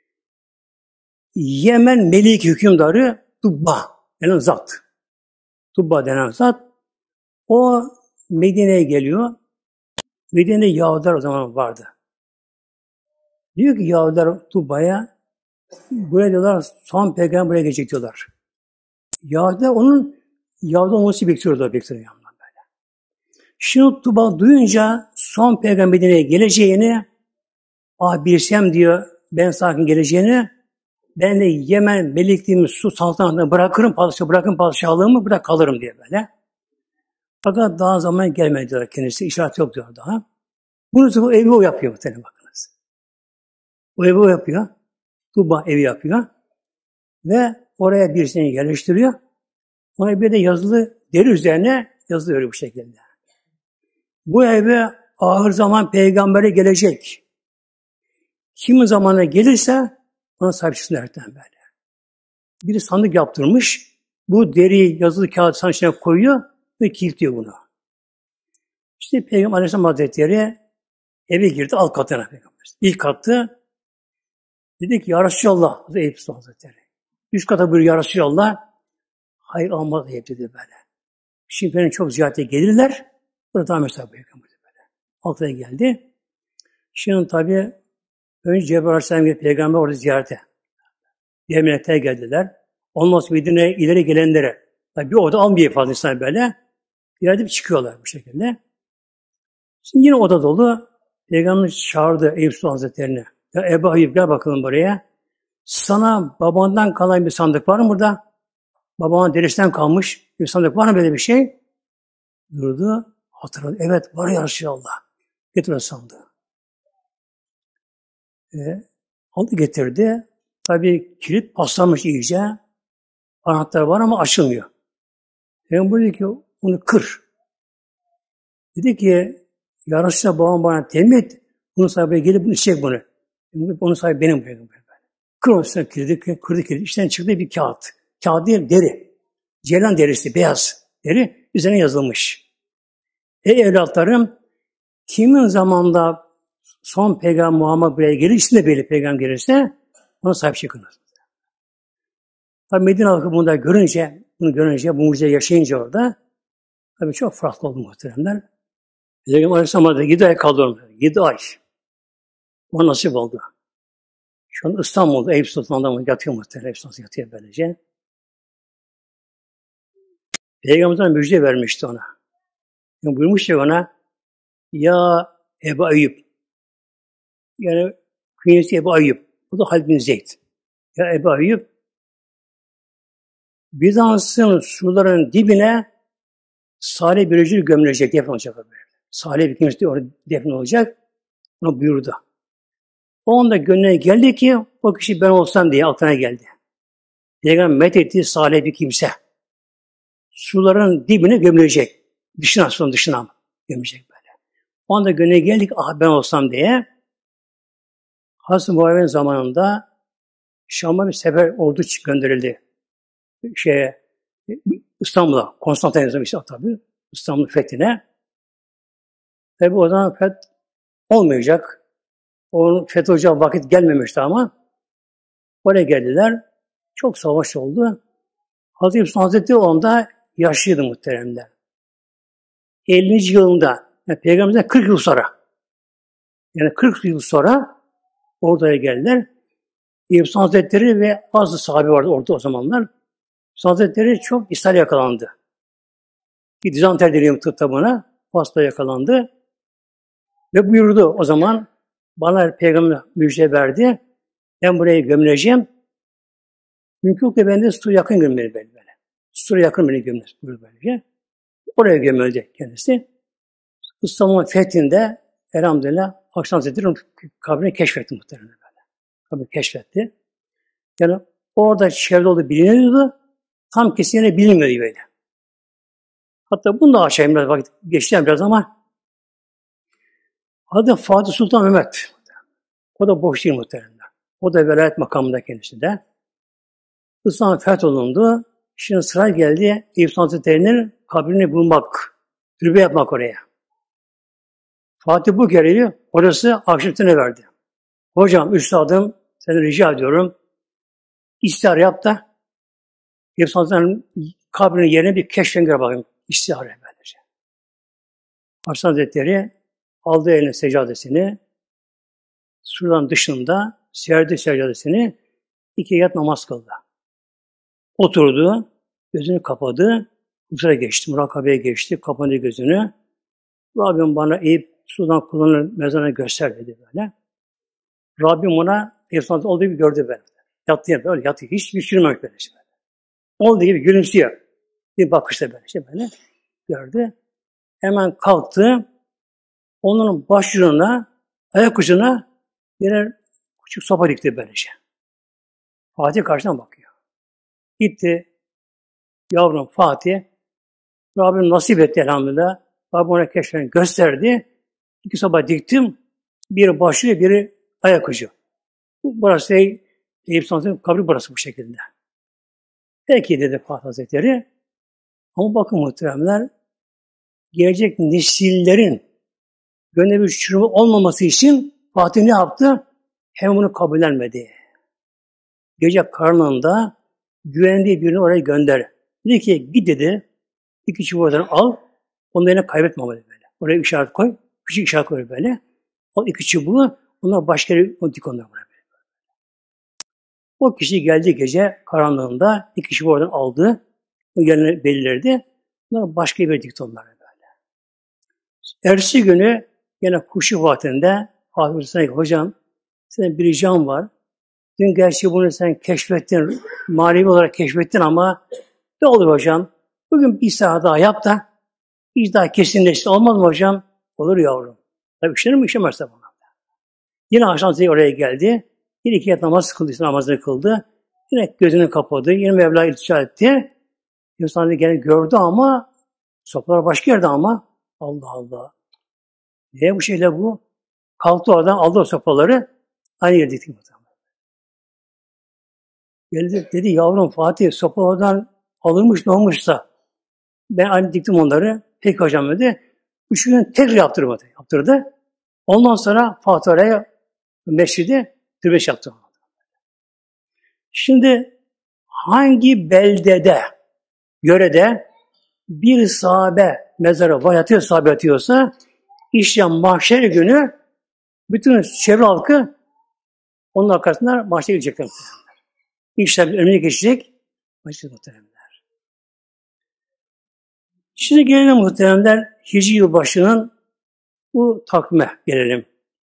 A: Yemen Melik hükümdarı Tubba denen zat. Tubba denen zat o Medine'ye geliyor. Medine'de Yahudiler o zaman vardı. Diyor ki Yahudiler Tubba'ya buraya diyorlar son peygamber buraya gelecek diyorlar. Yahudiler onun Yahudi olması bekliyorlar. bekliyorlar böyle. Şimdi Tubba duyunca son peygamber Medine'ye geleceğini ah bilsem diyor ben sakin geleceğini ben de Yemen melikliğimi su saltanatını bırakırım, padişah bırakırım padişahlığımı bırak kalırım diye böyle. Fakat daha zaman gelmedi diyor kendisi. İşaret yok diyor daha. Bunu bu evi o yapıyor muhtemelen bakınız. O evi o yapıyor. Tuba evi yapıyor. Ve oraya birisini yerleştiriyor. Ona bir de yazılı deri üzerine yazılıyor bu şekilde. Bu eve ahir zaman peygamberi gelecek. Kimin zamanına gelirse ona sahip çıksın derken böyle. Biri sandık yaptırmış. Bu deri yazılı kağıt sandık içine koyuyor ve kilitliyor bunu. İşte Peygamber Aleyhisselam Hazretleri eve girdi alt katına Peygamber. İlk kattı. Dedi ki ya Resulallah Eyüp Sultan Hazretleri. Üst kata buyuruyor ya Resulallah. Hayır almaz Eyüp dedi böyle. Şimdi benim çok ziyarete gelirler. Burada daha mesela Peygamber böyle. Altına geldi. Şimdi tabi önce Cebrail Aleyhisselam geldi Peygamber orada ziyarete. Diğer melekler geldiler. Ondan sonra Medine'ye ileri gelenlere. Tabi bir oda almıyor fazla insan böyle. İleride çıkıyorlar bu şekilde. Şimdi yine oda dolu. Peygamber çağırdı Eyüp Sultan Hazretleri'ne. Ya Ebu Ayyub gel bakalım buraya. Sana babandan kalan bir sandık var mı burada? Babanın derisinden kalmış bir sandık var mı böyle bir şey? Durdu. Hatırladı. Evet var ya Resulallah. Getir o sandığı. E, aldı getirdi. Tabii kilit paslanmış iyice. Anahtar var ama açılmıyor. Peygamber dedi ki onu kır. Dedi ki ya Resulallah babam bana temin et. Bunun sahibi gelip bunu içecek bunu. Onun sahibi benim peygamberim. Kır o üstüne kilidi, kırdı kilidi. İçten çıktı bir kağıt. Kağıt değil, deri. Ceylan derisi, beyaz deri. Üzerine yazılmış. Ey evlatlarım, kimin zamanında son peygamber Muhammed buraya gelir, ismi de belli peygamber gelirse ona sahip çıkınız. Tabi Medine halkı bunu da görünce, bunu görünce, bu mucizeyi yaşayınca orada tabi çok farklı oldu muhteremler. Peygamber Aleyhisselam'da yedi ay kaldı orada. Yedi ay. O nasip oldu. Şu an İstanbul'da Eyüp Sultan'da yatıyor muhtemelen. Eyüp Sultan yatıyor böylece. Peygamber'den müjde vermişti ona. Yani buyurmuş ya ona ya Ebu Ayyub yani künyesi Ebu Ayyub. Bu da Halid bin Zeyd. Ya Ebu Ayyub Bizans'ın surların dibine salih bir öcül gömülecek, defne olacak. Salih bir kimse orada defne olacak. Ona buyurdu. O anda gönlüne geldi ki o kişi ben olsam diye aklına geldi. Peygamber methettiği salih bir kimse. Suların dibine gömülecek. Dışına, sonun dışına gömülecek böyle. O anda gönlüne geldik ah ben olsam diye. Hazreti Muhammed'in zamanında Şam'a bir sefer ordu gönderildi. Şeye, İstanbul'a, Konstantin'e işte tabii. İstanbul fethine. Tabii o zaman feth olmayacak. Onun fethi olacağı vakit gelmemişti ama oraya geldiler. Çok savaş oldu. Hazreti Yusuf Hazretleri onda yaşlıydı muhteremler. ellinci yılında, yani Peygamber'den kırk yıl sonra, yani kırk yıl sonra oraya geldiler. Yusuf Hazretleri ve bazı sahabe vardı orada o zamanlar. Hazretleri çok ishal yakalandı. Bir dizanter deniyor tıpta buna. O hasta yakalandı. Ve buyurdu o zaman, bana Peygamber müjde verdi. Ben buraya gömüleceğim. Mümkün de ben de su yakın gömülür böyle böyle. Suya yakın beni gömülür böylece. Oraya gömüldü kendisi. İstanbul'un fethinde elhamdülillah Akşam Hazretleri kabrini keşfetti muhtemelen böyle. Kabrini keşfetti. Yani orada çevrede olduğu biliniyordu. Tam kesinlikle bilinmiyordu böyle. Hatta bunu da aşağıya biraz vakit geçeceğim biraz ama adı Fatih Sultan Mehmet. O da boş değil muhtemelen. O da velayet makamında kendisi de. İslam fetholundu. Şimdi sıra geldi Eyüp Sultan Hazretleri'nin kabrini bulmak, türbe yapmak oraya. Fatih bu görevi orası arşivine verdi. Hocam, üstadım, seni rica ediyorum. İstihare yap da Eyüp Sultan Hazretleri'nin kabrinin yerine bir keşfen göre bakayım. İstihare böylece. Arşiv Hazretleri aldı eline seccadesini, surdan dışında serdi seccadesini, iki rekat namaz kıldı. Oturdu, gözünü kapadı, huzura geçti, murakabeye geçti, kapandı gözünü. Rabbim bana Eyüp Sultan kulunun mezarını göster dedi böyle. Rabbim ona Eyüp Sultan olduğu gibi gördü böyle. Yattı ya böyle, yattı. Hiç düşünmemek böyle işte. Olduğu gibi gülümsüyor. Bir bakışta böyle işte böyle gördü. Hemen kalktı. Onun başucuna, ayak ucuna birer küçük sopa dikti böylece. Fatih karşıdan bakıyor. Gitti. Yavrum Fatih. Rabbim nasip etti elhamdülillah. Rabbim ona keşfen gösterdi. İki sopa diktim. Biri başucu, biri ayak ucu. Burası Eyüp Sultan'ın kabri burası bu şekilde. Peki dedi Fatih Hazretleri. Ama bakın muhteremler, gelecek nesillerin gönlü bir çürüme olmaması için Fatih ne yaptı? Hem bunu kabullenmedi. Gece karanlığında güvendiği birini oraya gönder. Dedi ki git dedi, iki çubuğu al, onu eline kaybetme böyle. Oraya işaret koy, küçük işaret koy böyle. Al iki çubuğu, onlar başka yere dik onlar böyle. O kişi geldi gece karanlığında, iki çubuğu oradan aldı, o yerine belirlerdi. Onlar başka bir dikti onlara böyle. Ertesi günü yine kuşu vaktinde Fatih hocam senin bir ricam var. Dün gerçi bunu sen keşfettin, manevi olarak keşfettin ama ne olur hocam? Bugün bir saat daha yap da hiç daha kesinleşti. Olmaz mı hocam? Olur yavrum. Tabii işlenir mi? İşlemezse bana. Yine akşam oraya geldi. Bir iki yat namaz kıldı, namazını kıldı. Yine gözünü kapadı. Yine Mevla iltica etti. İnsan gene gördü ama sopalar başka yerde ama Allah Allah. Ne bu şeyle bu? Kalktı oradan aldı o sopaları. Aynı yerde dikti. Geldi dedi yavrum Fatih sopa oradan alınmış ne olmuşsa ben aynı diktim onları. Peki hocam dedi. Üç gün tekrar yaptırmadı. Yaptırdı. Ondan sonra Fatih oraya mescidi türbeş yaptı. Şimdi hangi beldede, yörede bir sahabe mezarı var yatıyor, sahabe yatıyorsa işte mahşer günü bütün çevre halkı onun arkasında mahşere gidecekler. İşte bir önüne geçecek. Mahşer muhteremler. Şimdi gelelim muhteremler Hicri yılbaşının bu takvime gelelim.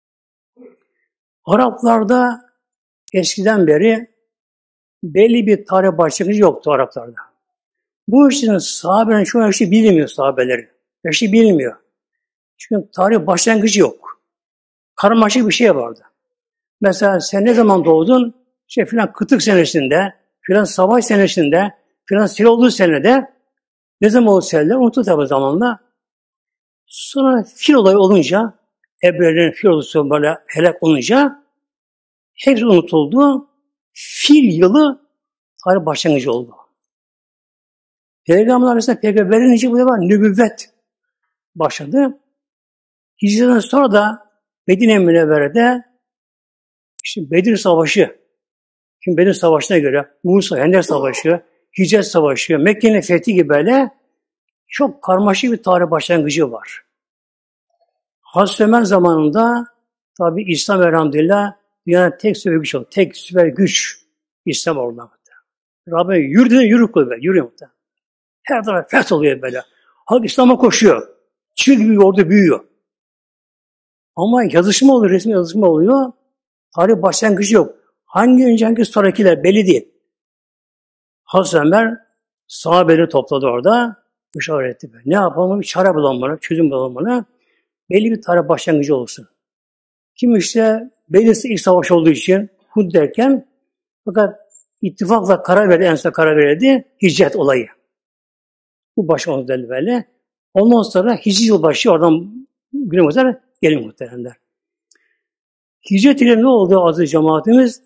A: Araplarda eskiden beri belli bir tarih başlangıcı yoktu Araplarda. Bu işin sahabelerin şu an şey bilmiyor sahabeleri. Yaşı bilmiyor. Çünkü tarih başlangıcı yok. Karmaşık bir şey vardı. Mesela sen ne zaman doğdun? İşte filan kıtlık senesinde, filan savaş senesinde, filan sel olduğu senede ne zaman oldu seller? Unuttu tabi zamanla. Sonra fil olayı olunca, Ebrelerin fil olayı böyle helak olunca hepsi unutuldu. Fil yılı tarih başlangıcı oldu. Peygamber arasında peygamberin içi bu da var. Nübüvvet başladı. Hicreden sonra da Medine Münevvere'de işte Bedir Savaşı, şimdi Bedir Savaşı'na göre Musa, Hendek Savaşı, Hicaz Savaşı, Mekke'nin fethi gibi böyle çok karmaşık bir tarih başlangıcı var. Hazreti Ömer zamanında tabi İslam elhamdülillah dünyanın tek süper güç oldu. Tek süper güç İslam oldu. Rabbim yürü dedi, yürü koy böyle, yürüyor muhtemelen. Her taraf feth oluyor böyle. Halk İslam'a koşuyor. Çığ gibi bir ordu büyüyor. Ama yazışma oluyor, resmi yazışma oluyor. Tarih başlangıcı yok. Hangi önce hangi sonrakiler belli değil. Hazreti Ömer sahabeleri topladı orada. Müşavir etti. Ne yapalım? Bir çare bulalım bana, çözüm bulalım bana. Belli bir tarih başlangıcı olsun. Kim işte Bedir'de ilk savaş olduğu için Hud derken fakat ittifakla karar verdi, en son karar verdi. Hicret olayı. Bu başlangıç delili böyle. Ondan sonra Hicri yıl başlıyor. Oradan günümüze kadar gelin muhteremler. Hicret ile ne oldu aziz cemaatimiz?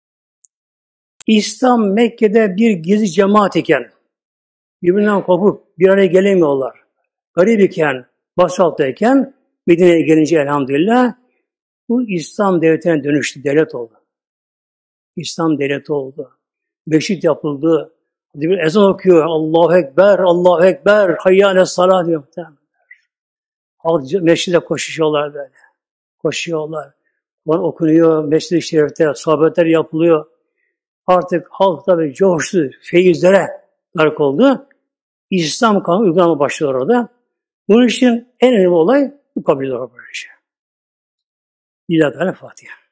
A: İslam Mekke'de bir gizli cemaat iken, birbirinden kopup bir araya gelemiyorlar. Garip iken, basalttayken, Medine'ye gelince elhamdülillah, bu İslam devletine dönüştü, devlet oldu. İslam devleti oldu. Beşik yapıldı. Bir ezan okuyor. Allahu Ekber, Allahu Ekber, hayyâle salâ diyor. Meşride koşuyorlar böyle. Koşuyorlar. Kur'an okunuyor. Mescid-i Şerif'te sohbetler yapılıyor. Artık halk tabi coştu. Feyizlere gark oldu. İslam kanunu uygulama başlıyor orada. Bunun için en önemli olay bu kabul ediyor. Lillahi Teala Fatiha.